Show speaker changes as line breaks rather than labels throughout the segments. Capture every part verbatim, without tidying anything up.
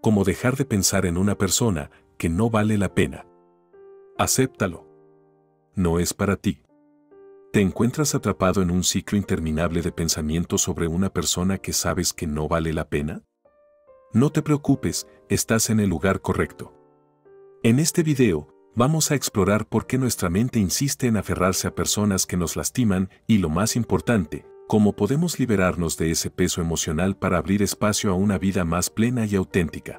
como dejar de pensar en una persona que no vale la pena. Acéptalo. No es para ti. ¿Te encuentras atrapado en un ciclo interminable de pensamientos sobre una persona que sabes que no vale la pena? No te preocupes, estás en el lugar correcto. En este video, vamos a explorar por qué nuestra mente insiste en aferrarse a personas que nos lastiman y, lo más importante, cómo podemos liberarnos de ese peso emocional para abrir espacio a una vida más plena y auténtica.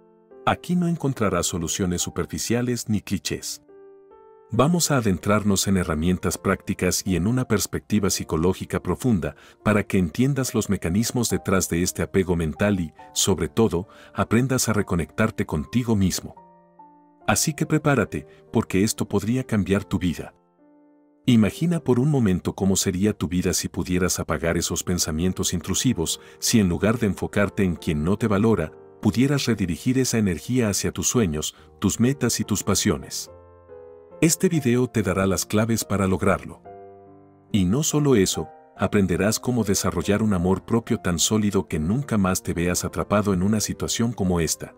Aquí no encontrarás soluciones superficiales ni clichés. Vamos a adentrarnos en herramientas prácticas y en una perspectiva psicológica profunda para que entiendas los mecanismos detrás de este apego mental y, sobre todo, aprendas a reconectarte contigo mismo. Así que prepárate, porque esto podría cambiar tu vida. Imagina por un momento cómo sería tu vida si pudieras apagar esos pensamientos intrusivos, si en lugar de enfocarte en quien no te valora, pudieras redirigir esa energía hacia tus sueños, tus metas y tus pasiones. Este video te dará las claves para lograrlo. Y no solo eso, aprenderás cómo desarrollar un amor propio tan sólido que nunca más te veas atrapado en una situación como esta.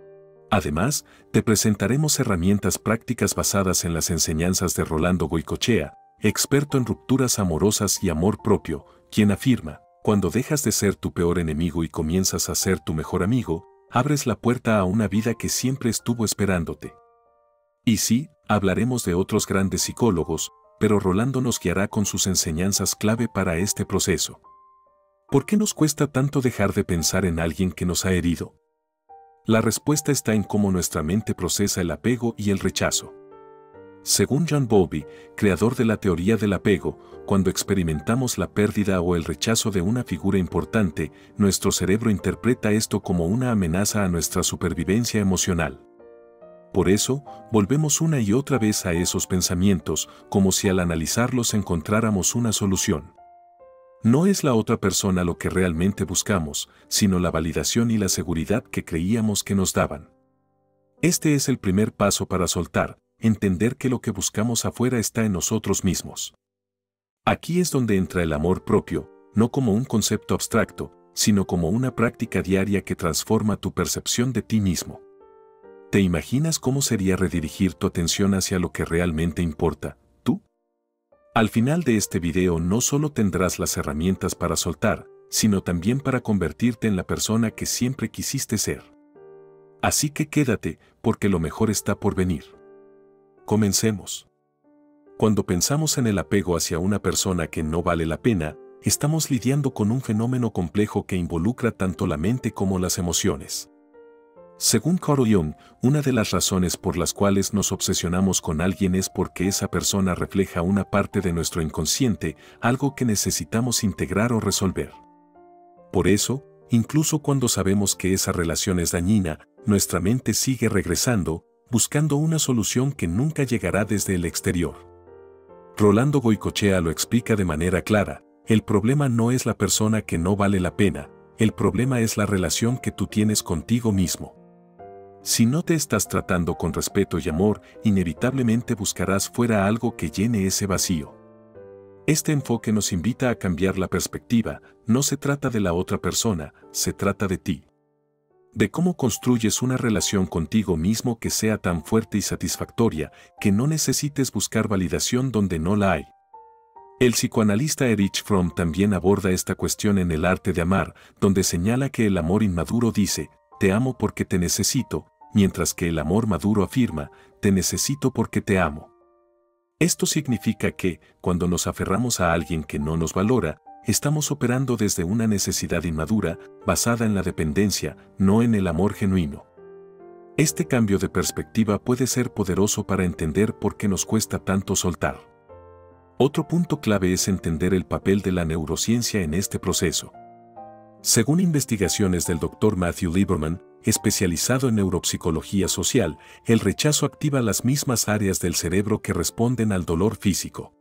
Además, te presentaremos herramientas prácticas basadas en las enseñanzas de Rolando Goycochea, experto en rupturas amorosas y amor propio, quien afirma: cuando dejas de ser tu peor enemigo y comienzas a ser tu mejor amigo, abres la puerta a una vida que siempre estuvo esperándote. Y sí, hablaremos de otros grandes psicólogos, pero Rolando nos guiará con sus enseñanzas clave para este proceso. ¿Por qué nos cuesta tanto dejar de pensar en alguien que nos ha herido? La respuesta está en cómo nuestra mente procesa el apego y el rechazo. Según John Bowlby, creador de la teoría del apego, cuando experimentamos la pérdida o el rechazo de una figura importante, nuestro cerebro interpreta esto como una amenaza a nuestra supervivencia emocional. Por eso, volvemos una y otra vez a esos pensamientos, como si al analizarlos encontráramos una solución. No es la otra persona lo que realmente buscamos, sino la validación y la seguridad que creíamos que nos daban. Este es el primer paso para soltar, entender que lo que buscamos afuera está en nosotros mismos. Aquí es donde entra el amor propio, no como un concepto abstracto, sino como una práctica diaria que transforma tu percepción de ti mismo. ¿Te imaginas cómo sería redirigir tu atención hacia lo que realmente importa, tú? Al final de este video no solo tendrás las herramientas para soltar, sino también para convertirte en la persona que siempre quisiste ser. Así que quédate, porque lo mejor está por venir. Comencemos. Cuando pensamos en el apego hacia una persona que no vale la pena, estamos lidiando con un fenómeno complejo que involucra tanto la mente como las emociones. Según Carl Jung, una de las razones por las cuales nos obsesionamos con alguien es porque esa persona refleja una parte de nuestro inconsciente, algo que necesitamos integrar o resolver. Por eso, incluso cuando sabemos que esa relación es dañina, nuestra mente sigue regresando, buscando una solución que nunca llegará desde el exterior. Rolando Goycochea lo explica de manera clara: el problema no es la persona que no vale la pena, el problema es la relación que tú tienes contigo mismo. Si no te estás tratando con respeto y amor, inevitablemente buscarás fuera algo que llene ese vacío. Este enfoque nos invita a cambiar la perspectiva. No se trata de la otra persona, se trata de ti. De cómo construyes una relación contigo mismo que sea tan fuerte y satisfactoria, que no necesites buscar validación donde no la hay. El psicoanalista Erich Fromm también aborda esta cuestión en El arte de amar, donde señala que el amor inmaduro dice: te amo porque te necesito, mientras que el amor maduro afirma: te necesito porque te amo. Esto significa que, cuando nos aferramos a alguien que no nos valora, estamos operando desde una necesidad inmadura, basada en la dependencia, no en el amor genuino. Este cambio de perspectiva puede ser poderoso para entender por qué nos cuesta tanto soltar. Otro punto clave es entender el papel de la neurociencia en este proceso. Según investigaciones del doctor Matthew Lieberman, especializado en neuropsicología social, el rechazo activa las mismas áreas del cerebro que responden al dolor físico.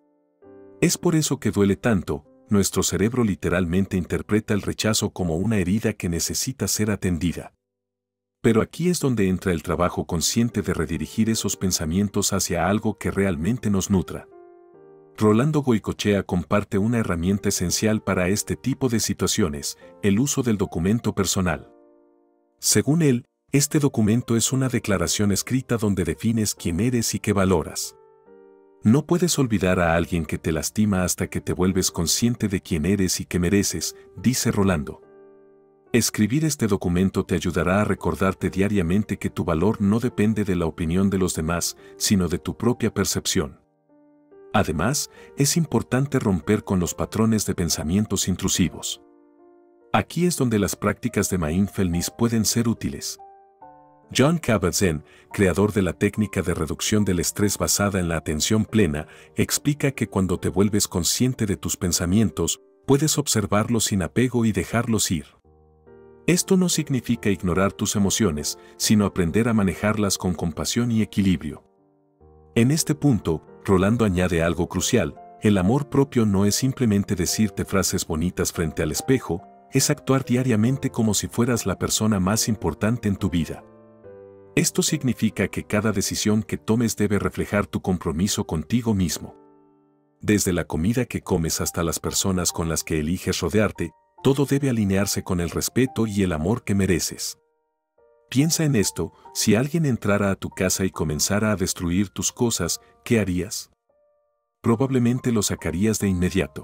Es por eso que duele tanto. Nuestro cerebro literalmente interpreta el rechazo como una herida que necesita ser atendida. Pero aquí es donde entra el trabajo consciente de redirigir esos pensamientos hacia algo que realmente nos nutra. Rolando Goycochea comparte una herramienta esencial para este tipo de situaciones: el uso del documento personal. Según él, Este documento es una declaración escrita donde defines quién eres y qué valoras. No puedes olvidar a alguien que te lastima hasta que te vuelves consciente de quién eres y qué mereces, dice Rolando. Escribir este documento te ayudará a recordarte diariamente que tu valor no depende de la opinión de los demás, sino de tu propia percepción. Además, es importante romper con los patrones de pensamientos intrusivos. Aquí es donde las prácticas de mindfulness pueden ser útiles. Jon Kabat-Zinn, creador de la técnica de reducción del estrés basada en la atención plena, explica que cuando te vuelves consciente de tus pensamientos, puedes observarlos sin apego y dejarlos ir. Esto no significa ignorar tus emociones, sino aprender a manejarlas con compasión y equilibrio. En este punto, Rolando añade algo crucial: el amor propio no es simplemente decirte frases bonitas frente al espejo, es actuar diariamente como si fueras la persona más importante en tu vida. Esto significa que cada decisión que tomes debe reflejar tu compromiso contigo mismo. Desde la comida que comes hasta las personas con las que eliges rodearte, todo debe alinearse con el respeto y el amor que mereces. Piensa en esto: si alguien entrara a tu casa y comenzara a destruir tus cosas, ¿qué harías? Probablemente lo sacarías de inmediato.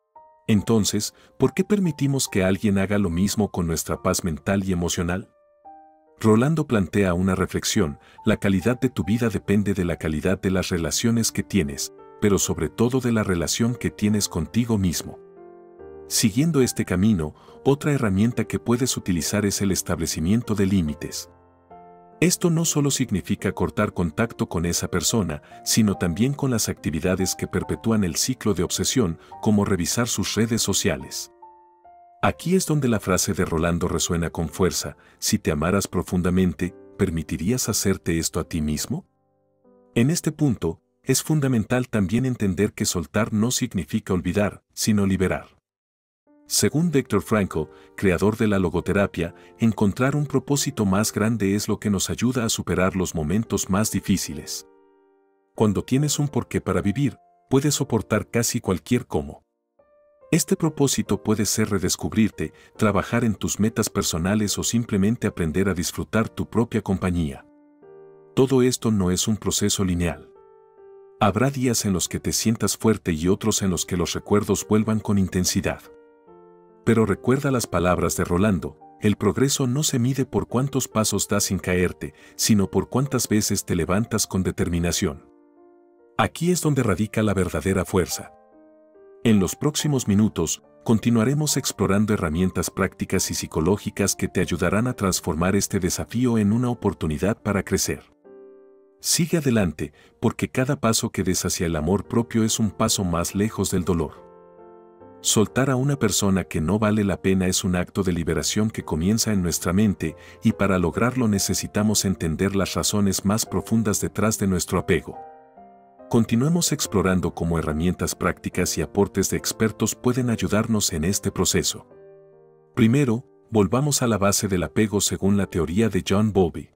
Entonces, ¿por qué permitimos que alguien haga lo mismo con nuestra paz mental y emocional? Rolando plantea una reflexión: la calidad de tu vida depende de la calidad de las relaciones que tienes, pero sobre todo de la relación que tienes contigo mismo. Siguiendo este camino, otra herramienta que puedes utilizar es el establecimiento de límites. Esto no solo significa cortar contacto con esa persona, sino también con las actividades que perpetúan el ciclo de obsesión, como revisar sus redes sociales. Aquí es donde la frase de Rolando resuena con fuerza: si te amaras profundamente, ¿permitirías hacerte esto a ti mismo? En este punto, es fundamental también entender que soltar no significa olvidar, sino liberar. Según Viktor Frankl, creador de la logoterapia, encontrar un propósito más grande es lo que nos ayuda a superar los momentos más difíciles. Cuando tienes un porqué para vivir, puedes soportar casi cualquier cómo. Este propósito puede ser redescubrirte, trabajar en tus metas personales o simplemente aprender a disfrutar tu propia compañía. Todo esto no es un proceso lineal. Habrá días en los que te sientas fuerte y otros en los que los recuerdos vuelvan con intensidad. Pero recuerda las palabras de Rolando: el progreso no se mide por cuántos pasos das sin caerte, sino por cuántas veces te levantas con determinación. Aquí es donde radica la verdadera fuerza. En los próximos minutos, continuaremos explorando herramientas prácticas y psicológicas que te ayudarán a transformar este desafío en una oportunidad para crecer. Sigue adelante, porque cada paso que des hacia el amor propio es un paso más lejos del dolor. Soltar a una persona que no vale la pena es un acto de liberación que comienza en nuestra mente, y para lograrlo necesitamos entender las razones más profundas detrás de nuestro apego. Continuemos explorando cómo herramientas prácticas y aportes de expertos pueden ayudarnos en este proceso. Primero, volvamos a la base del apego según la teoría de John Bowlby.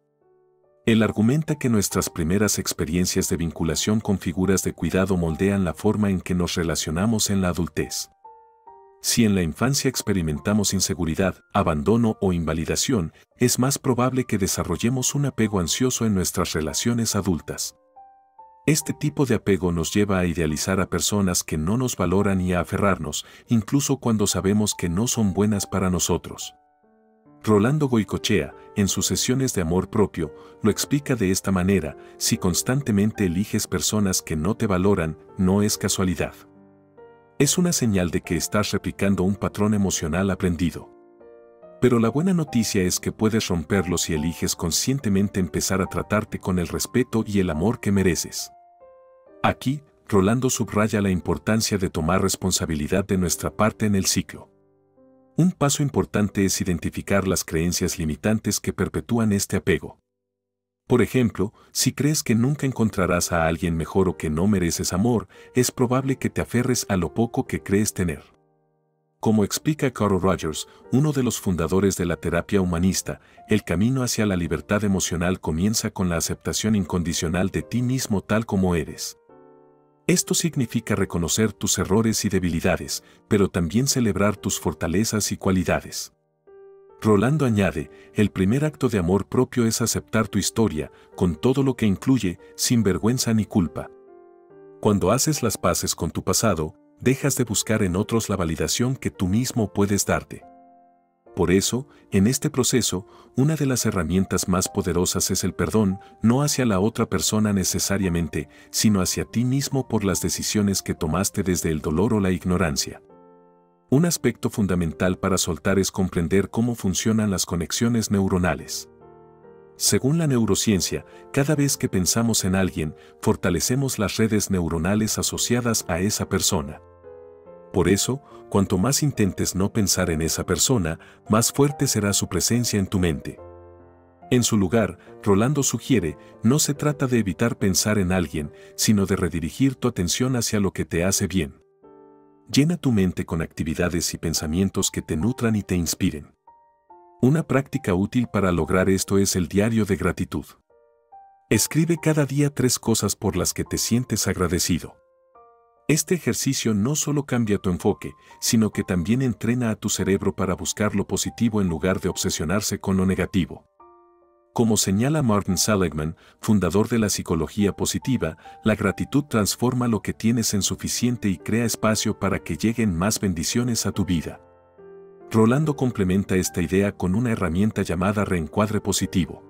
Él argumenta que nuestras primeras experiencias de vinculación con figuras de cuidado moldean la forma en que nos relacionamos en la adultez. Si en la infancia experimentamos inseguridad, abandono o invalidación, es más probable que desarrollemos un apego ansioso en nuestras relaciones adultas. Este tipo de apego nos lleva a idealizar a personas que no nos valoran y a aferrarnos, incluso cuando sabemos que no son buenas para nosotros. Rolando Goicoechea, en sus sesiones de amor propio, lo explica de esta manera: si constantemente eliges personas que no te valoran, no es casualidad. Es una señal de que estás replicando un patrón emocional aprendido. Pero la buena noticia es que puedes romperlo si eliges conscientemente empezar a tratarte con el respeto y el amor que mereces. Aquí, Rolando subraya la importancia de tomar responsabilidad de nuestra parte en el ciclo. Un paso importante es identificar las creencias limitantes que perpetúan este apego. Por ejemplo, si crees que nunca encontrarás a alguien mejor o que no mereces amor, es probable que te aferres a lo poco que crees tener. Como explica Carl Rogers, uno de los fundadores de la terapia humanista, el camino hacia la libertad emocional comienza con la aceptación incondicional de ti mismo tal como eres. Esto significa reconocer tus errores y debilidades, pero también celebrar tus fortalezas y cualidades. Rolando añade, el primer acto de amor propio es aceptar tu historia, con todo lo que incluye, sin vergüenza ni culpa. Cuando haces las paces con tu pasado, dejas de buscar en otros la validación que tú mismo puedes darte. Por eso, en este proceso, una de las herramientas más poderosas es el perdón, no hacia la otra persona necesariamente, sino hacia ti mismo por las decisiones que tomaste desde el dolor o la ignorancia. Un aspecto fundamental para soltar es comprender cómo funcionan las conexiones neuronales. Según la neurociencia, cada vez que pensamos en alguien, fortalecemos las redes neuronales asociadas a esa persona. Por eso, cuanto más intentes no pensar en esa persona, más fuerte será su presencia en tu mente. En su lugar, Rolando sugiere, no se trata de evitar pensar en alguien, sino de redirigir tu atención hacia lo que te hace bien. Llena tu mente con actividades y pensamientos que te nutran y te inspiren. Una práctica útil para lograr esto es el diario de gratitud. Escribe cada día tres cosas por las que te sientes agradecido. Este ejercicio no solo cambia tu enfoque, sino que también entrena a tu cerebro para buscar lo positivo en lugar de obsesionarse con lo negativo. Como señala Martin Seligman, fundador de la psicología positiva, la gratitud transforma lo que tienes en suficiente y crea espacio para que lleguen más bendiciones a tu vida. Rolando complementa esta idea con una herramienta llamada reencuadre positivo.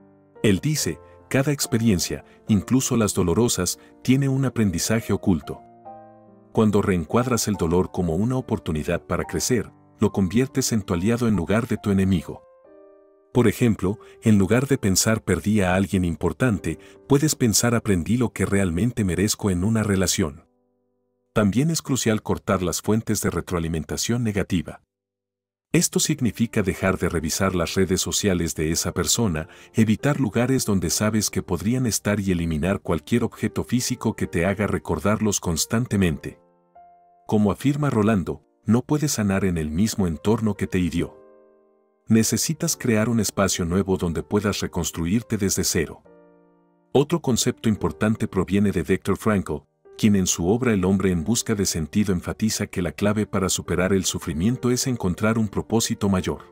Él dice, cada experiencia, incluso las dolorosas, tiene un aprendizaje oculto. Cuando reencuadras el dolor como una oportunidad para crecer, lo conviertes en tu aliado en lugar de tu enemigo. Por ejemplo, en lugar de pensar perdí a alguien importante, puedes pensar aprendí lo que realmente merezco en una relación. También es crucial cortar las fuentes de retroalimentación negativa. Esto significa dejar de revisar las redes sociales de esa persona, evitar lugares donde sabes que podrían estar y eliminar cualquier objeto físico que te haga recordarlos constantemente. Como afirma Rolando, no puedes sanar en el mismo entorno que te hirió. Necesitas crear un espacio nuevo donde puedas reconstruirte desde cero. Otro concepto importante proviene de Viktor Frankl, quien en su obra El hombre en busca de sentido enfatiza que la clave para superar el sufrimiento es encontrar un propósito mayor.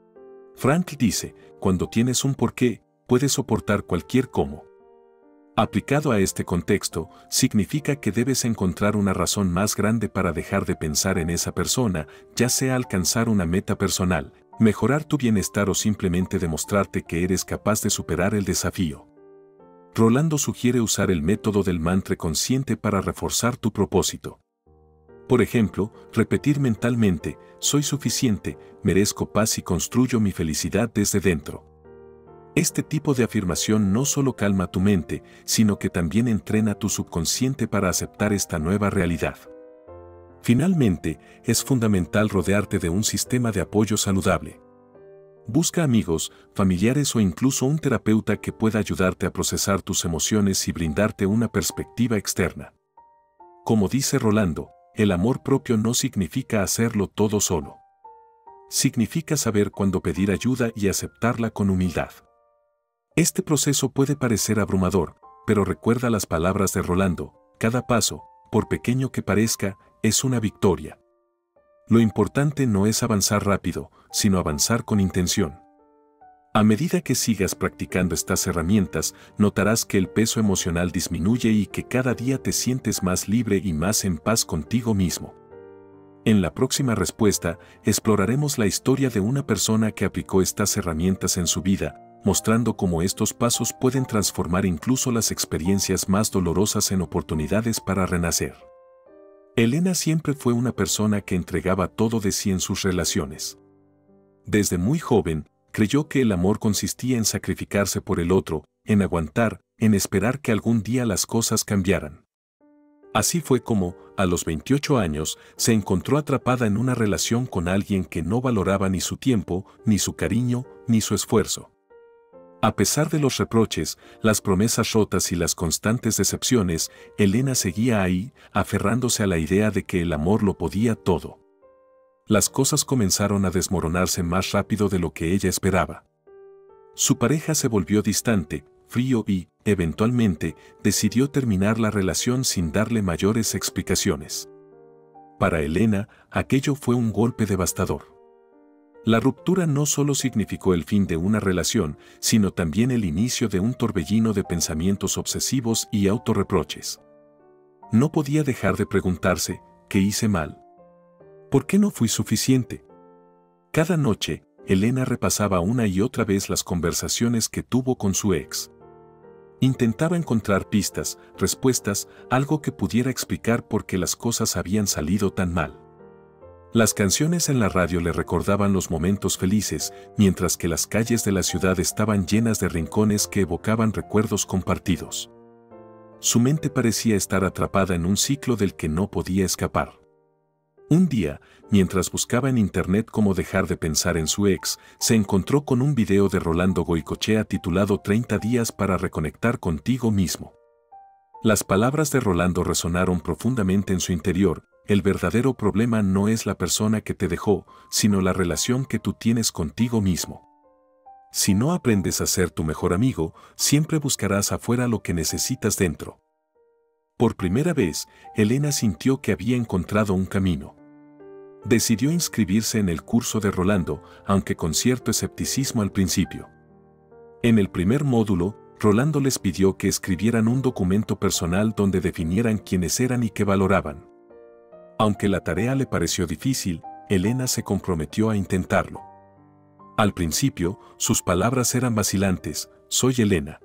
Frankl dice, cuando tienes un porqué, puedes soportar cualquier cómo. Aplicado a este contexto, significa que debes encontrar una razón más grande para dejar de pensar en esa persona, ya sea alcanzar una meta personal, mejorar tu bienestar o simplemente demostrarte que eres capaz de superar el desafío. Rolando sugiere usar el método del mantra consciente para reforzar tu propósito. Por ejemplo, repetir mentalmente, soy suficiente, merezco paz y construyo mi felicidad desde dentro. Este tipo de afirmación no solo calma tu mente, sino que también entrena tu subconsciente para aceptar esta nueva realidad. Finalmente, es fundamental rodearte de un sistema de apoyo saludable. Busca amigos, familiares o incluso un terapeuta que pueda ayudarte a procesar tus emociones y brindarte una perspectiva externa. Como dice Rolando, el amor propio no significa hacerlo todo solo. Significa saber cuándo pedir ayuda y aceptarla con humildad. Este proceso puede parecer abrumador, pero recuerda las palabras de Rolando, cada paso, por pequeño que parezca, es una victoria. Lo importante no es avanzar rápido, sino avanzar con intención. A medida que sigas practicando estas herramientas, notarás que el peso emocional disminuye y que cada día te sientes más libre y más en paz contigo mismo. En la próxima respuesta, exploraremos la historia de una persona que aplicó estas herramientas en su vida, mostrando cómo estos pasos pueden transformar incluso las experiencias más dolorosas en oportunidades para renacer. Elena siempre fue una persona que entregaba todo de sí en sus relaciones. Desde muy joven, creyó que el amor consistía en sacrificarse por el otro, en aguantar, en esperar que algún día las cosas cambiaran. Así fue como, a los veintiocho años, se encontró atrapada en una relación con alguien que no valoraba ni su tiempo, ni su cariño, ni su esfuerzo. A pesar de los reproches, las promesas rotas y las constantes decepciones, Elena seguía ahí, aferrándose a la idea de que el amor lo podía todo. Las cosas comenzaron a desmoronarse más rápido de lo que ella esperaba. Su pareja se volvió distante, frío y, eventualmente, decidió terminar la relación sin darle mayores explicaciones. Para Elena, aquello fue un golpe devastador. La ruptura no solo significó el fin de una relación, sino también el inicio de un torbellino de pensamientos obsesivos y autorreproches. No podía dejar de preguntarse, ¿qué hice mal? ¿Por qué no fui suficiente? Cada noche, Elena repasaba una y otra vez las conversaciones que tuvo con su ex. Intentaba encontrar pistas, respuestas, algo que pudiera explicar por qué las cosas habían salido tan mal. Las canciones en la radio le recordaban los momentos felices, mientras que las calles de la ciudad estaban llenas de rincones que evocaban recuerdos compartidos. Su mente parecía estar atrapada en un ciclo del que no podía escapar. Un día, mientras buscaba en internet cómo dejar de pensar en su ex, se encontró con un video de Rolando Goicoechea titulado treinta días para reconectar contigo mismo. Las palabras de Rolando resonaron profundamente en su interior. El verdadero problema no es la persona que te dejó, sino la relación que tú tienes contigo mismo. Si no aprendes a ser tu mejor amigo, siempre buscarás afuera lo que necesitas dentro. Por primera vez, Elena sintió que había encontrado un camino. Decidió inscribirse en el curso de Rolando, aunque con cierto escepticismo al principio. En el primer módulo, Rolando les pidió que escribieran un documento personal donde definieran quiénes eran y qué valoraban. Aunque la tarea le pareció difícil, Elena se comprometió a intentarlo. Al principio, sus palabras eran vacilantes: soy Elena.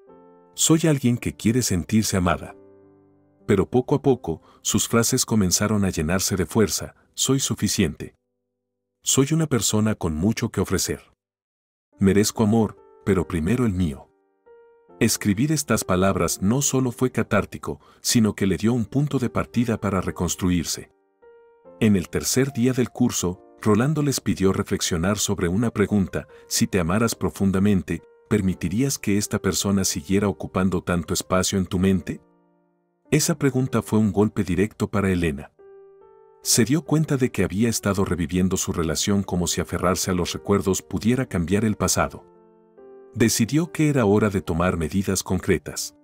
Soy alguien que quiere sentirse amada. Pero poco a poco, sus frases comenzaron a llenarse de fuerza: soy suficiente. Soy una persona con mucho que ofrecer. Merezco amor, pero primero el mío. Escribir estas palabras no solo fue catártico, sino que le dio un punto de partida para reconstruirse. En el tercer día del curso, Rolando les pidió reflexionar sobre una pregunta: si te amaras profundamente, ¿permitirías que esta persona siguiera ocupando tanto espacio en tu mente? Esa pregunta fue un golpe directo para Elena. Se dio cuenta de que había estado reviviendo su relación como si aferrarse a los recuerdos pudiera cambiar el pasado. Decidió que era hora de tomar medidas concretas.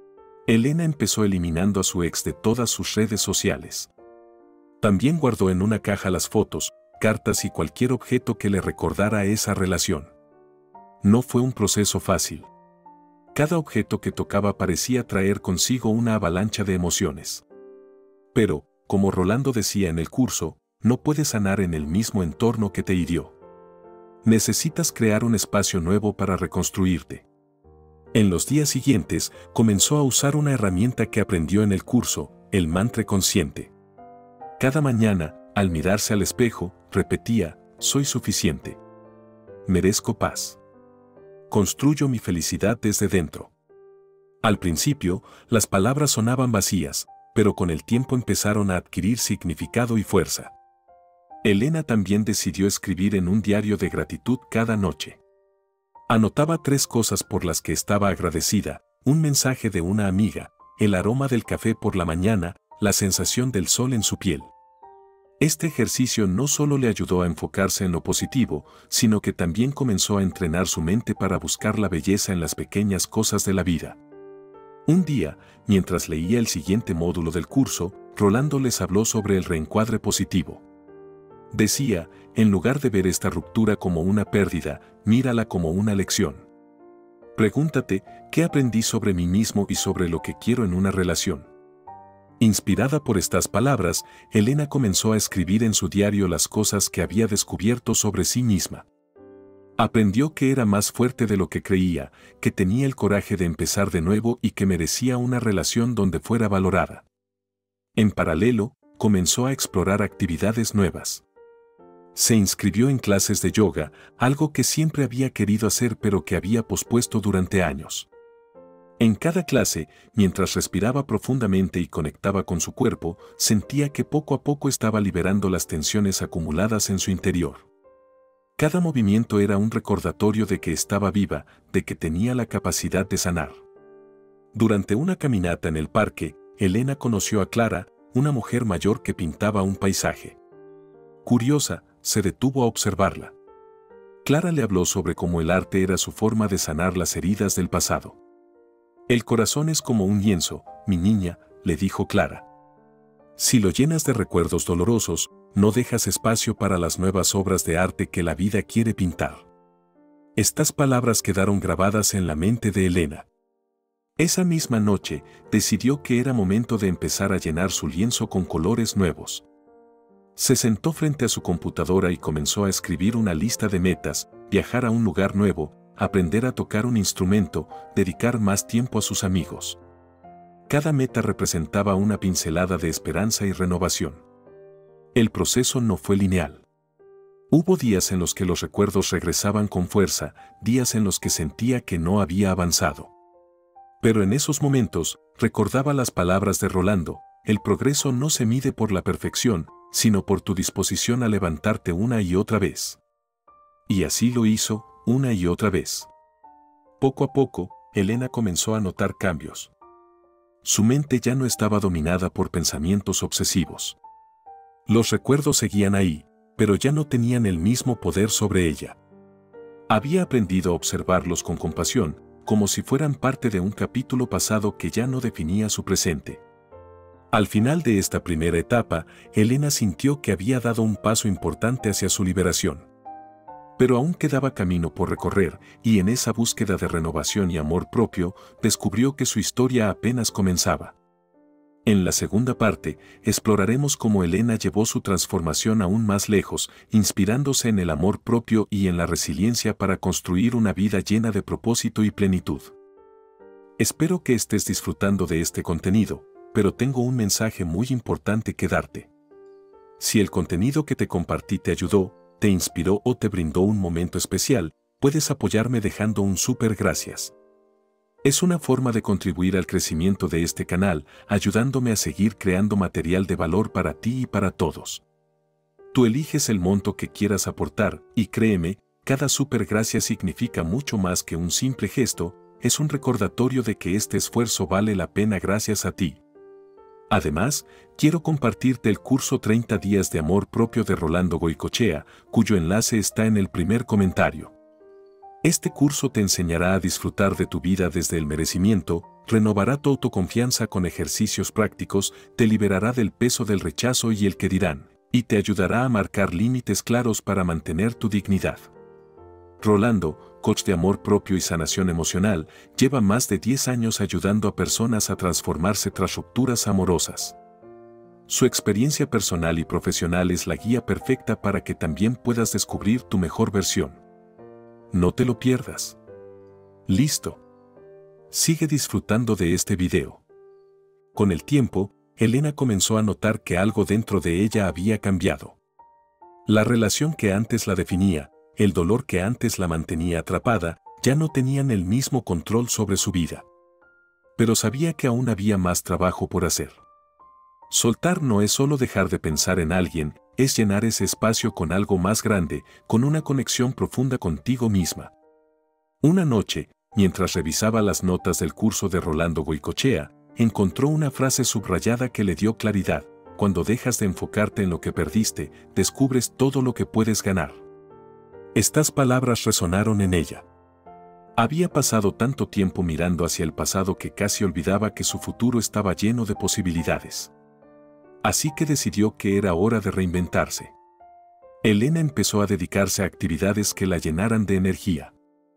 Elena empezó eliminando a su ex de todas sus redes sociales. También guardó en una caja las fotos, cartas y cualquier objeto que le recordara esa relación. No fue un proceso fácil. Cada objeto que tocaba parecía traer consigo una avalancha de emociones. Pero, como Rolando decía en el curso, no puedes sanar en el mismo entorno que te hirió. Necesitas crear un espacio nuevo para reconstruirte. En los días siguientes, comenzó a usar una herramienta que aprendió en el curso, el mantra consciente. Cada mañana, al mirarse al espejo, repetía: soy suficiente. Merezco paz. Construyo mi felicidad desde dentro. Al principio, las palabras sonaban vacías, pero con el tiempo empezaron a adquirir significado y fuerza. Elena también decidió escribir en un diario de gratitud cada noche. Anotaba tres cosas por las que estaba agradecida: un mensaje de una amiga, el aroma del café por la mañana, la sensación del sol en su piel. Este ejercicio no solo le ayudó a enfocarse en lo positivo, sino que también comenzó a entrenar su mente para buscar la belleza en las pequeñas cosas de la vida. Un día, mientras leía el siguiente módulo del curso, Rolando les habló sobre el reencuadre positivo. Decía: en lugar de ver esta ruptura como una pérdida, mírala como una lección. Pregúntate: ¿qué aprendí sobre mí mismo y sobre lo que quiero en una relación? Inspirada por estas palabras, Elena comenzó a escribir en su diario las cosas que había descubierto sobre sí misma. Aprendió que era más fuerte de lo que creía, que tenía el coraje de empezar de nuevo y que merecía una relación donde fuera valorada. En paralelo, comenzó a explorar actividades nuevas. Se inscribió en clases de yoga, algo que siempre había querido hacer pero que había pospuesto durante años. En cada clase, mientras respiraba profundamente y conectaba con su cuerpo, sentía que poco a poco estaba liberando las tensiones acumuladas en su interior. Cada movimiento era un recordatorio de que estaba viva, de que tenía la capacidad de sanar. Durante una caminata en el parque, Elena conoció a Clara, una mujer mayor que pintaba un paisaje. Curiosa, se detuvo a observarla. Clara le habló sobre cómo el arte era su forma de sanar las heridas del pasado. El corazón es como un lienzo, mi niña, le dijo Clara. Si lo llenas de recuerdos dolorosos, no dejas espacio para las nuevas obras de arte que la vida quiere pintar. Estas palabras quedaron grabadas en la mente de Elena. Esa misma noche, decidió que era momento de empezar a llenar su lienzo con colores nuevos. Se sentó frente a su computadora y comenzó a escribir una lista de metas: viajar a un lugar nuevo, aprender a tocar un instrumento, dedicar más tiempo a sus amigos. Cada meta representaba una pincelada de esperanza y renovación. El proceso no fue lineal. Hubo días en los que los recuerdos regresaban con fuerza, días en los que sentía que no había avanzado. Pero en esos momentos, recordaba las palabras de Rolando: el progreso no se mide por la perfección, sino por tu disposición a levantarte una y otra vez. Y así lo hizo, una y otra vez. Poco a poco, Elena comenzó a notar cambios. Su mente ya no estaba dominada por pensamientos obsesivos. Los recuerdos seguían ahí, pero ya no tenían el mismo poder sobre ella. Había aprendido a observarlos con compasión, como si fueran parte de un capítulo pasado que ya no definía su presente. Al final de esta primera etapa, Elena sintió que había dado un paso importante hacia su liberación. Pero aún quedaba camino por recorrer, y en esa búsqueda de renovación y amor propio, descubrió que su historia apenas comenzaba. En la segunda parte, exploraremos cómo Elena llevó su transformación aún más lejos, inspirándose en el amor propio y en la resiliencia para construir una vida llena de propósito y plenitud. Espero que estés disfrutando de este contenido, pero tengo un mensaje muy importante que darte. Si el contenido que te compartí te ayudó, te inspiró o te brindó un momento especial, puedes apoyarme dejando un súper gracias. Es una forma de contribuir al crecimiento de este canal, ayudándome a seguir creando material de valor para ti y para todos. Tú eliges el monto que quieras aportar, y créeme, cada súper gracias significa mucho más que un simple gesto, es un recordatorio de que este esfuerzo vale la pena gracias a ti. Además, quiero compartirte el curso treinta días de amor propio de Rolando Goycochea, cuyo enlace está en el primer comentario. Este curso te enseñará a disfrutar de tu vida desde el merecimiento, renovará tu autoconfianza con ejercicios prácticos, te liberará del peso del rechazo y el que dirán, y te ayudará a marcar límites claros para mantener tu dignidad. Rolando, coach de amor propio y sanación emocional, lleva más de diez años ayudando a personas a transformarse tras rupturas amorosas. Su experiencia personal y profesional es la guía perfecta para que también puedas descubrir tu mejor versión. No te lo pierdas. Listo. Sigue disfrutando de este video. Con el tiempo, Elena comenzó a notar que algo dentro de ella había cambiado. La relación que antes la definía, el dolor que antes la mantenía atrapada, ya no tenían el mismo control sobre su vida. Pero sabía que aún había más trabajo por hacer. Soltar no es solo dejar de pensar en alguien, es llenar ese espacio con algo más grande, con una conexión profunda contigo misma. Una noche, mientras revisaba las notas del curso de Rolando Goycochea, encontró una frase subrayada que le dio claridad: cuando dejas de enfocarte en lo que perdiste, descubres todo lo que puedes ganar. Estas palabras resonaron en ella. Había pasado tanto tiempo mirando hacia el pasado que casi olvidaba que su futuro estaba lleno de posibilidades. Así que decidió que era hora de reinventarse. Elena empezó a dedicarse a actividades que la llenaran de energía.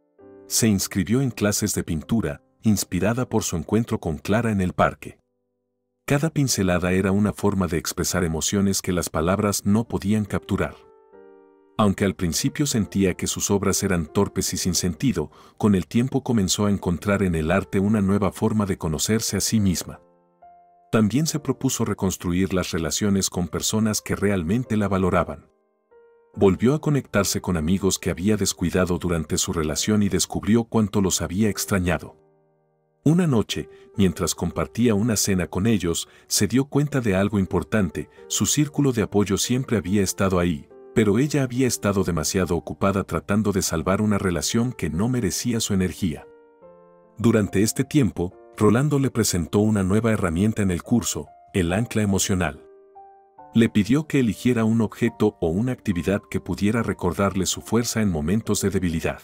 Se inscribió en clases de pintura, inspirada por su encuentro con Clara en el parque. Cada pincelada era una forma de expresar emociones que las palabras no podían capturar. Aunque al principio sentía que sus obras eran torpes y sin sentido, con el tiempo comenzó a encontrar en el arte una nueva forma de conocerse a sí misma. También se propuso reconstruir las relaciones con personas que realmente la valoraban. Volvió a conectarse con amigos que había descuidado durante su relación y descubrió cuánto los había extrañado. Una noche, mientras compartía una cena con ellos, se dio cuenta de algo importante: su círculo de apoyo siempre había estado ahí, pero ella había estado demasiado ocupada tratando de salvar una relación que no merecía su energía. Durante este tiempo, Rolando le presentó una nueva herramienta en el curso, el ancla emocional. Le pidió que eligiera un objeto o una actividad que pudiera recordarle su fuerza en momentos de debilidad.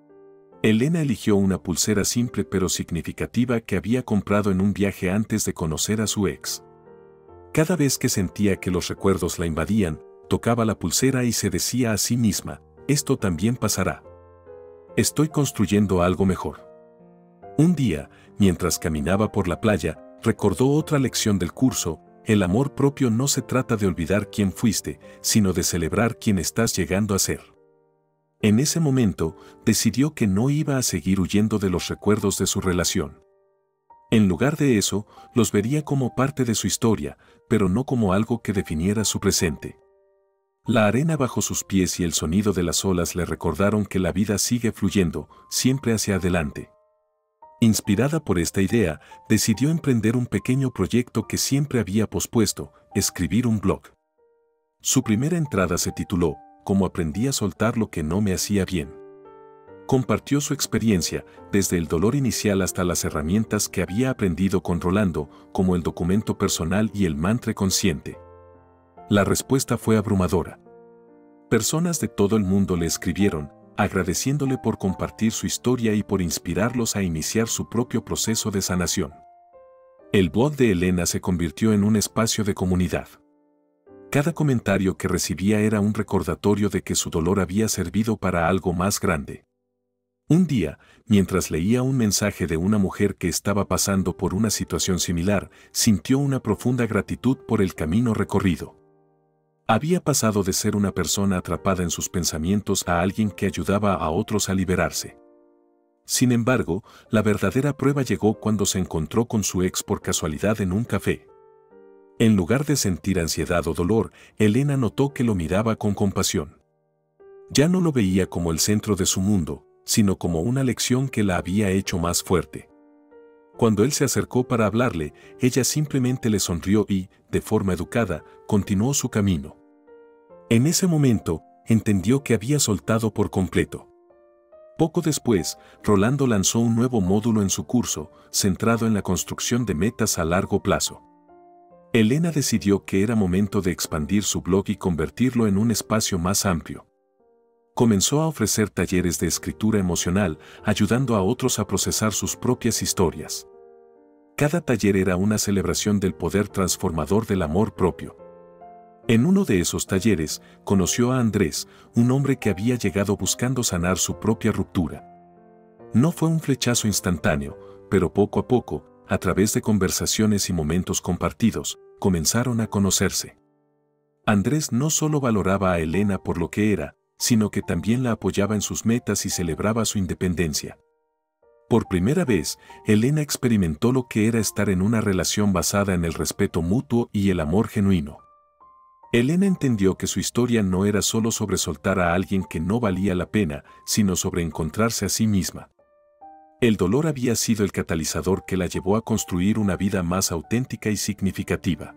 Elena eligió una pulsera simple pero significativa que había comprado en un viaje antes de conocer a su ex. Cada vez que sentía que los recuerdos la invadían, tocaba la pulsera y se decía a sí misma, esto también pasará. Estoy construyendo algo mejor. Un día, mientras caminaba por la playa, recordó otra lección del curso: el amor propio no se trata de olvidar quién fuiste, sino de celebrar quién estás llegando a ser. En ese momento, decidió que no iba a seguir huyendo de los recuerdos de su relación. En lugar de eso, los vería como parte de su historia, pero no como algo que definiera su presente. La arena bajo sus pies y el sonido de las olas le recordaron que la vida sigue fluyendo, siempre hacia adelante. Inspirada por esta idea, decidió emprender un pequeño proyecto que siempre había pospuesto: escribir un blog. Su primera entrada se tituló «Cómo aprendí a soltar lo que no me hacía bien». Compartió su experiencia, desde el dolor inicial hasta las herramientas que había aprendido con Rolando, como el documento personal y el mantra consciente. La respuesta fue abrumadora. Personas de todo el mundo le escribieron, agradeciéndole por compartir su historia y por inspirarlos a iniciar su propio proceso de sanación. El blog de Elena se convirtió en un espacio de comunidad. Cada comentario que recibía era un recordatorio de que su dolor había servido para algo más grande. Un día, mientras leía un mensaje de una mujer que estaba pasando por una situación similar, sintió una profunda gratitud por el camino recorrido. Había pasado de ser una persona atrapada en sus pensamientos a alguien que ayudaba a otros a liberarse. Sin embargo, la verdadera prueba llegó cuando se encontró con su ex por casualidad en un café. En lugar de sentir ansiedad o dolor, Elena notó que lo miraba con compasión. Ya no lo veía como el centro de su mundo, sino como una lección que la había hecho más fuerte. Cuando él se acercó para hablarle, ella simplemente le sonrió y, de forma educada, continuó su camino. En ese momento, entendió que había soltado por completo. Poco después, Rolando lanzó un nuevo módulo en su curso, centrado en la construcción de metas a largo plazo. Elena decidió que era momento de expandir su blog y convertirlo en un espacio más amplio. Comenzó a ofrecer talleres de escritura emocional, ayudando a otros a procesar sus propias historias. Cada taller era una celebración del poder transformador del amor propio. En uno de esos talleres, conoció a Andrés, un hombre que había llegado buscando sanar su propia ruptura. No fue un flechazo instantáneo, pero poco a poco, a través de conversaciones y momentos compartidos, comenzaron a conocerse. Andrés no solo valoraba a Elena por lo que era, sino que también la apoyaba en sus metas y celebraba su independencia. Por primera vez, Elena experimentó lo que era estar en una relación basada en el respeto mutuo y el amor genuino. Elena entendió que su historia no era solo sobre soltar a alguien que no valía la pena, sino sobre encontrarse a sí misma. El dolor había sido el catalizador que la llevó a construir una vida más auténtica y significativa.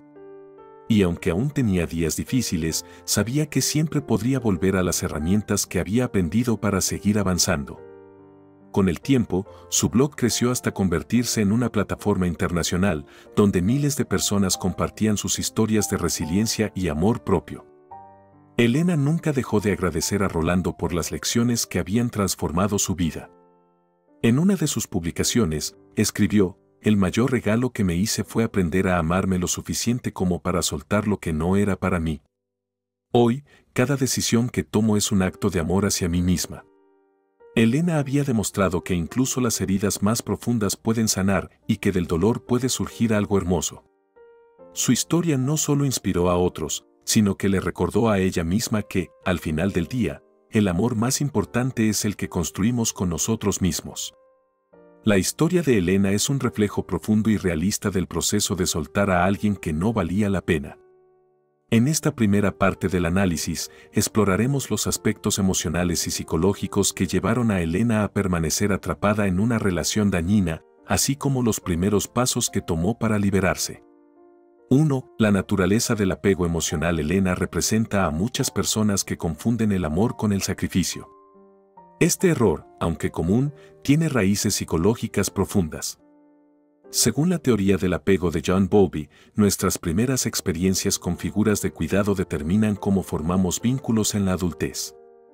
Y aunque aún tenía días difíciles, sabía que siempre podría volver a las herramientas que había aprendido para seguir avanzando. Con el tiempo, su blog creció hasta convertirse en una plataforma internacional, donde miles de personas compartían sus historias de resiliencia y amor propio. Elena nunca dejó de agradecer a Rolando por las lecciones que habían transformado su vida. En una de sus publicaciones, escribió: «El mayor regalo que me hice fue aprender a amarme lo suficiente como para soltar lo que no era para mí. Hoy, cada decisión que tomo es un acto de amor hacia mí misma». Elena había demostrado que incluso las heridas más profundas pueden sanar y que del dolor puede surgir algo hermoso. Su historia no solo inspiró a otros, sino que le recordó a ella misma que, al final del día, el amor más importante es el que construimos con nosotros mismos. La historia de Elena es un reflejo profundo y realista del proceso de soltar a alguien que no valía la pena. En esta primera parte del análisis, exploraremos los aspectos emocionales y psicológicos que llevaron a Elena a permanecer atrapada en una relación dañina, así como los primeros pasos que tomó para liberarse. uno. La naturaleza del apego emocional. Elena representa a muchas personas que confunden el amor con el sacrificio. Este error, aunque común, tiene raíces psicológicas profundas. Según la teoría del apego de John Bowlby, nuestras primeras experiencias con figuras de cuidado determinan cómo formamos vínculos en la adultez.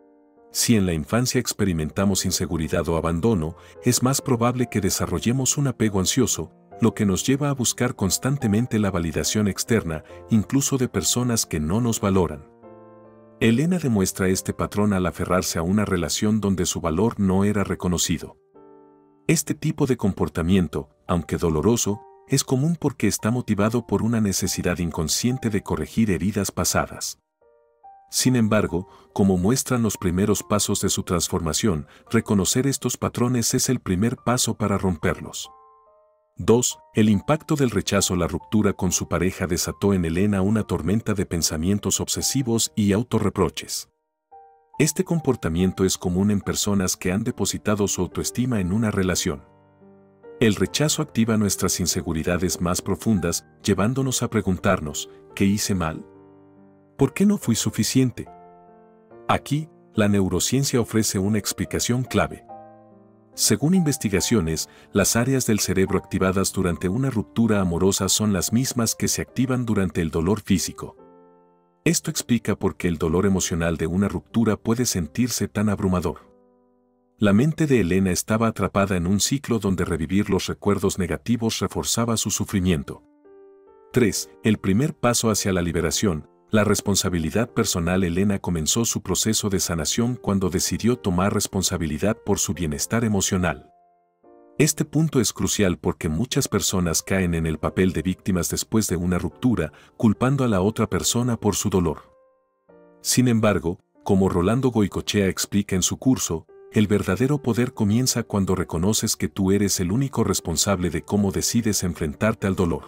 Si en la infancia experimentamos inseguridad o abandono, es más probable que desarrollemos un apego ansioso, lo que nos lleva a buscar constantemente la validación externa, incluso de personas que no nos valoran. Elena demuestra este patrón al aferrarse a una relación donde su valor no era reconocido. Este tipo de comportamiento, aunque doloroso, es común porque está motivado por una necesidad inconsciente de corregir heridas pasadas. Sin embargo, como muestran los primeros pasos de su transformación, reconocer estos patrones es el primer paso para romperlos. dos. El impacto del rechazo. La ruptura con su pareja desató en Elena una tormenta de pensamientos obsesivos y autorreproches. Este comportamiento es común en personas que han depositado su autoestima en una relación. El rechazo activa nuestras inseguridades más profundas, llevándonos a preguntarnos, ¿qué hice mal? ¿Por qué no fui suficiente? Aquí, la neurociencia ofrece una explicación clave. Según investigaciones, las áreas del cerebro activadas durante una ruptura amorosa son las mismas que se activan durante el dolor físico. Esto explica por qué el dolor emocional de una ruptura puede sentirse tan abrumador. La mente de Elena estaba atrapada en un ciclo donde revivir los recuerdos negativos reforzaba su sufrimiento. tres. El primer paso hacia la liberación. La responsabilidad personal. Elena comenzó su proceso de sanación cuando decidió tomar responsabilidad por su bienestar emocional. Este punto es crucial porque muchas personas caen en el papel de víctimas después de una ruptura, culpando a la otra persona por su dolor. Sin embargo, como Rolando Goicoechea explica en su curso, el verdadero poder comienza cuando reconoces que tú eres el único responsable de cómo decides enfrentarte al dolor.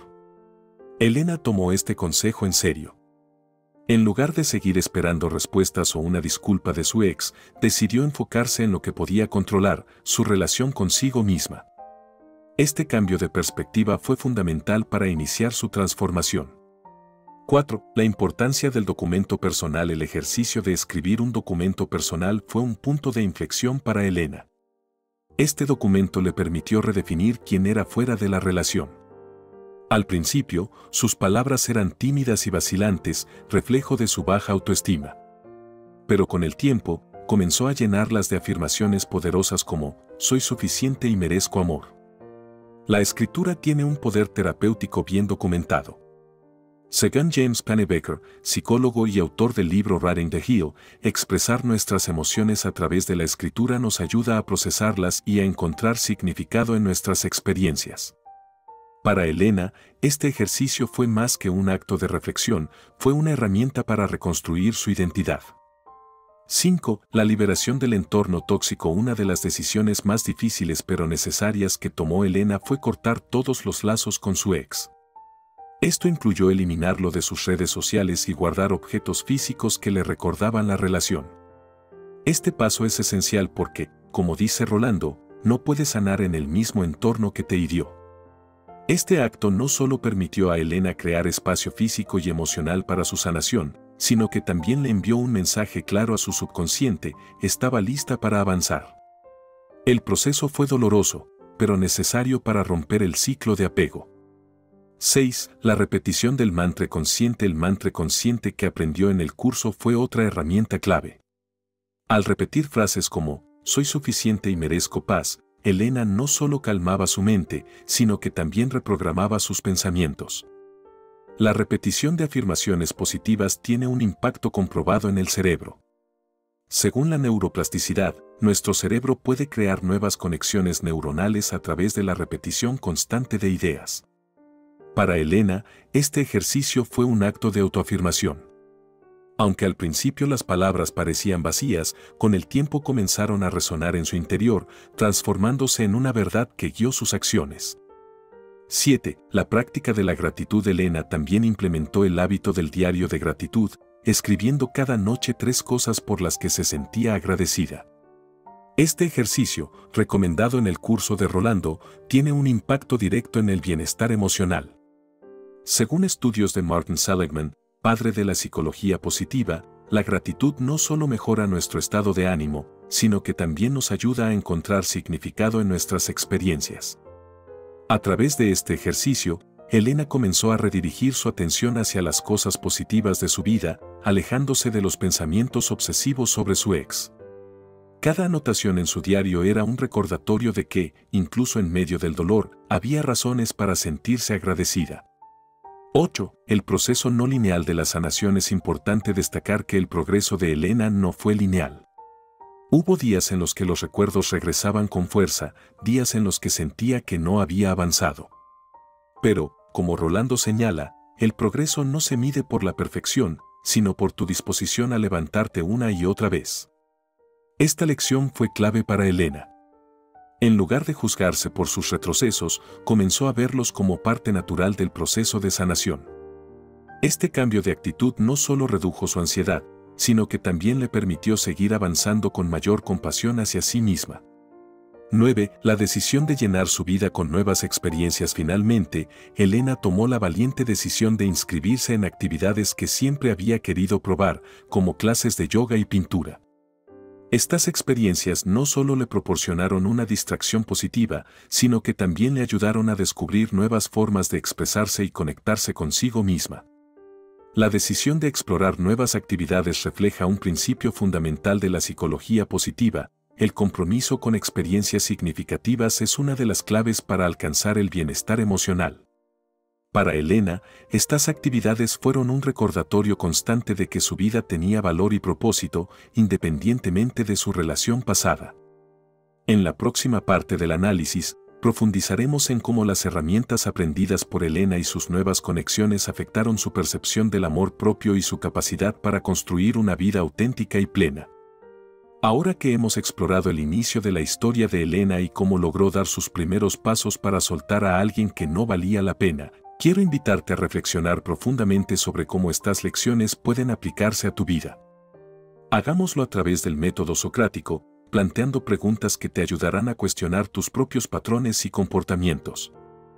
Elena tomó este consejo en serio. En lugar de seguir esperando respuestas o una disculpa de su ex, decidió enfocarse en lo que podía controlar, su relación consigo misma. Este cambio de perspectiva fue fundamental para iniciar su transformación. cuatro. La importancia del documento personal. El ejercicio de escribir un documento personal fue un punto de inflexión para Elena. Este documento le permitió redefinir quién era fuera de la relación. Al principio, sus palabras eran tímidas y vacilantes, reflejo de su baja autoestima. Pero con el tiempo, comenzó a llenarlas de afirmaciones poderosas como, soy suficiente y merezco amor. La escritura tiene un poder terapéutico bien documentado. Según James Pennebaker, psicólogo y autor del libro Writing the Heal, expresar nuestras emociones a través de la escritura nos ayuda a procesarlas y a encontrar significado en nuestras experiencias. Para Elena, este ejercicio fue más que un acto de reflexión, fue una herramienta para reconstruir su identidad. cinco. La liberación del entorno tóxico. Una de las decisiones más difíciles pero necesarias que tomó Elena fue cortar todos los lazos con su ex. Esto incluyó eliminarlo de sus redes sociales y guardar objetos físicos que le recordaban la relación. Este paso es esencial porque, como dice Rolando, no puedes sanar en el mismo entorno que te hirió. Este acto no solo permitió a Elena crear espacio físico y emocional para su sanación, sino que también le envió un mensaje claro a su subconsciente, estaba lista para avanzar. El proceso fue doloroso, pero necesario para romper el ciclo de apego. seis. La repetición del mantra consciente. El mantra consciente que aprendió en el curso fue otra herramienta clave. Al repetir frases como, soy suficiente y merezco paz, Elena no solo calmaba su mente, sino que también reprogramaba sus pensamientos. La repetición de afirmaciones positivas tiene un impacto comprobado en el cerebro. Según la neuroplasticidad, nuestro cerebro puede crear nuevas conexiones neuronales a través de la repetición constante de ideas. Para Elena, este ejercicio fue un acto de autoafirmación. Aunque al principio las palabras parecían vacías, con el tiempo comenzaron a resonar en su interior, transformándose en una verdad que guió sus acciones. siete. La práctica de la gratitud. Elena también implementó el hábito del diario de gratitud, escribiendo cada noche tres cosas por las que se sentía agradecida. Este ejercicio, recomendado en el curso de Rolando, tiene un impacto directo en el bienestar emocional. Según estudios de Martin Seligman, padre de la psicología positiva, la gratitud no solo mejora nuestro estado de ánimo, sino que también nos ayuda a encontrar significado en nuestras experiencias. A través de este ejercicio, Elena comenzó a redirigir su atención hacia las cosas positivas de su vida, alejándose de los pensamientos obsesivos sobre su ex. Cada anotación en su diario era un recordatorio de que, incluso en medio del dolor, había razones para sentirse agradecida. ocho. El proceso no lineal de la sanación. Es importante destacar que el progreso de Elena no fue lineal. Hubo días en los que los recuerdos regresaban con fuerza, días en los que sentía que no había avanzado. Pero, como Rolando señala, el progreso no se mide por la perfección, sino por tu disposición a levantarte una y otra vez. Esta lección fue clave para Elena. En lugar de juzgarse por sus retrocesos, comenzó a verlos como parte natural del proceso de sanación. Este cambio de actitud no solo redujo su ansiedad, sino que también le permitió seguir avanzando con mayor compasión hacia sí misma. nueve. La decisión de llenar su vida con nuevas experiencias. Finalmente, Elena tomó la valiente decisión de inscribirse en actividades que siempre había querido probar, como clases de yoga y pintura. Estas experiencias no solo le proporcionaron una distracción positiva, sino que también le ayudaron a descubrir nuevas formas de expresarse y conectarse consigo misma. La decisión de explorar nuevas actividades refleja un principio fundamental de la psicología positiva. El compromiso con experiencias significativas es una de las claves para alcanzar el bienestar emocional. Para Elena, estas actividades fueron un recordatorio constante de que su vida tenía valor y propósito, independientemente de su relación pasada. En la próxima parte del análisis, profundizaremos en cómo las herramientas aprendidas por Elena y sus nuevas conexiones afectaron su percepción del amor propio y su capacidad para construir una vida auténtica y plena. Ahora que hemos explorado el inicio de la historia de Elena y cómo logró dar sus primeros pasos para soltar a alguien que no valía la pena, quiero invitarte a reflexionar profundamente sobre cómo estas lecciones pueden aplicarse a tu vida. Hagámoslo a través del método socrático, planteando preguntas que te ayudarán a cuestionar tus propios patrones y comportamientos.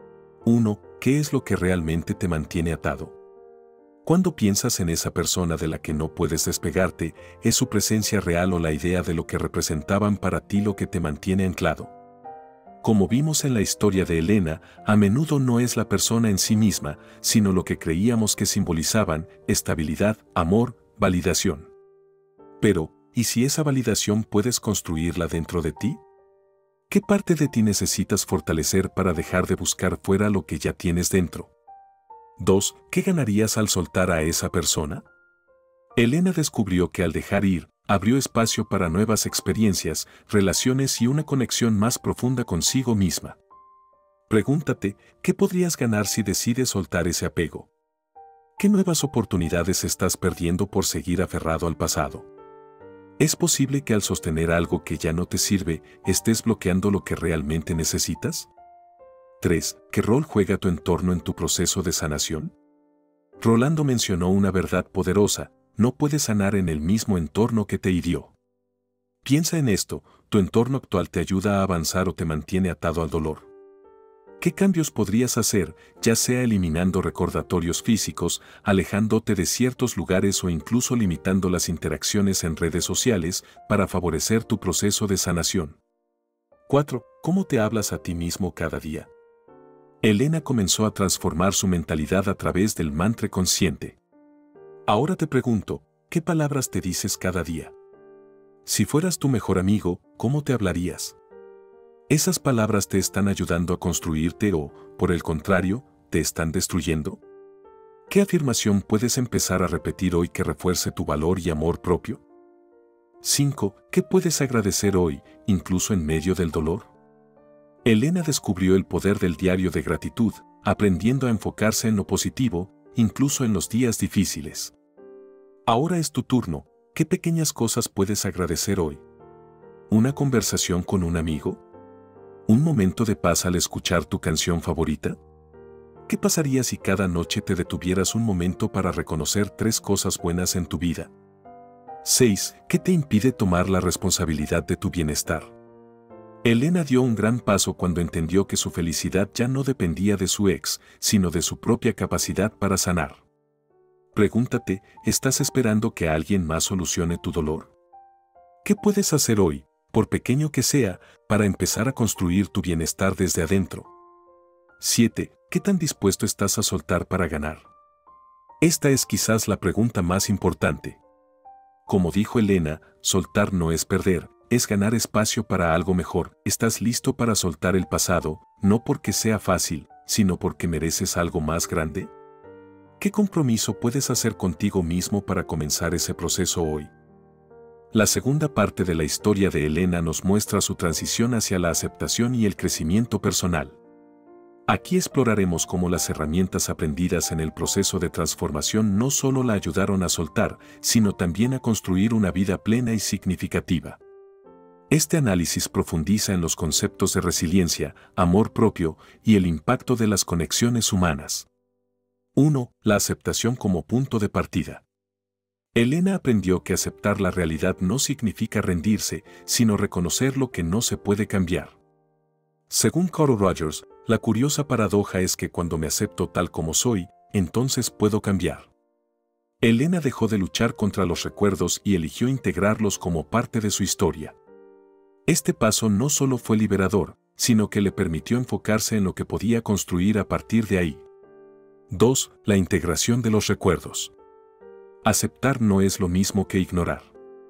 uno. ¿Qué es lo que realmente te mantiene atado? Cuando piensas en esa persona de la que no puedes despegarte, ¿es su presencia real o la idea de lo que representaban para ti lo que te mantiene anclado? Como vimos en la historia de Elena, a menudo no es la persona en sí misma, sino lo que creíamos que simbolizaban: estabilidad, amor, validación. Pero, ¿y si esa validación puedes construirla dentro de ti? ¿Qué parte de ti necesitas fortalecer para dejar de buscar fuera lo que ya tienes dentro? dos. ¿Qué ganarías al soltar a esa persona? Elena descubrió que al dejar ir, abrió espacio para nuevas experiencias, relaciones y una conexión más profunda consigo misma. Pregúntate, ¿qué podrías ganar si decides soltar ese apego? ¿Qué nuevas oportunidades estás perdiendo por seguir aferrado al pasado? ¿Es posible que al sostener algo que ya no te sirve, estés bloqueando lo que realmente necesitas? tres. ¿Qué rol juega tu entorno en tu proceso de sanación? Rolando mencionó una verdad poderosa: no puedes sanar en el mismo entorno que te hirió. Piensa en esto: ¿tu entorno actual te ayuda a avanzar o te mantiene atado al dolor? ¿Qué cambios podrías hacer, ya sea eliminando recordatorios físicos, alejándote de ciertos lugares o incluso limitando las interacciones en redes sociales, para favorecer tu proceso de sanación? cuatro. ¿Cómo te hablas a ti mismo cada día? Elena comenzó a transformar su mentalidad a través del mantra consciente. Ahora te pregunto, ¿qué palabras te dices cada día? Si fueras tu mejor amigo, ¿cómo te hablarías? ¿Esas palabras te están ayudando a construirte o, por el contrario, te están destruyendo? ¿Qué afirmación puedes empezar a repetir hoy que refuerce tu valor y amor propio? cinco. ¿Qué puedes agradecer hoy, incluso en medio del dolor? Elena descubrió el poder del diario de gratitud, aprendiendo a enfocarse en lo positivo, incluso en los días difíciles. Ahora es tu turno. ¿Qué pequeñas cosas puedes agradecer hoy? ¿Una conversación con un amigo? ¿Un momento de paz al escuchar tu canción favorita? ¿Qué pasaría si cada noche te detuvieras un momento para reconocer tres cosas buenas en tu vida? seis. ¿Qué te impide tomar la responsabilidad de tu bienestar? Elena dio un gran paso cuando entendió que su felicidad ya no dependía de su ex, sino de su propia capacidad para sanar. Pregúntate, ¿estás esperando que alguien más solucione tu dolor? ¿Qué puedes hacer hoy, por pequeño que sea, para empezar a construir tu bienestar desde adentro? siete. ¿Qué tan dispuesto estás a soltar para ganar? Esta es quizás la pregunta más importante. Como dijo Elena, soltar no es perder, es ganar espacio para algo mejor. ¿Estás listo para soltar el pasado, no porque sea fácil, sino porque mereces algo más grande? ¿Qué compromiso puedes hacer contigo mismo para comenzar ese proceso hoy? La segunda parte de la historia de Elena nos muestra su transición hacia la aceptación y el crecimiento personal. Aquí exploraremos cómo las herramientas aprendidas en el proceso de transformación no solo la ayudaron a soltar, sino también a construir una vida plena y significativa. Este análisis profundiza en los conceptos de resiliencia, amor propio y el impacto de las conexiones humanas. uno. La aceptación como punto de partida. Elena aprendió que aceptar la realidad no significa rendirse, sino reconocer lo que no se puede cambiar. Según Carl Rogers, la curiosa paradoja es que cuando me acepto tal como soy, entonces puedo cambiar. Elena dejó de luchar contra los recuerdos y eligió integrarlos como parte de su historia. Este paso no solo fue liberador, sino que le permitió enfocarse en lo que podía construir a partir de ahí. dos. La integración de los recuerdos. Aceptar no es lo mismo que ignorar.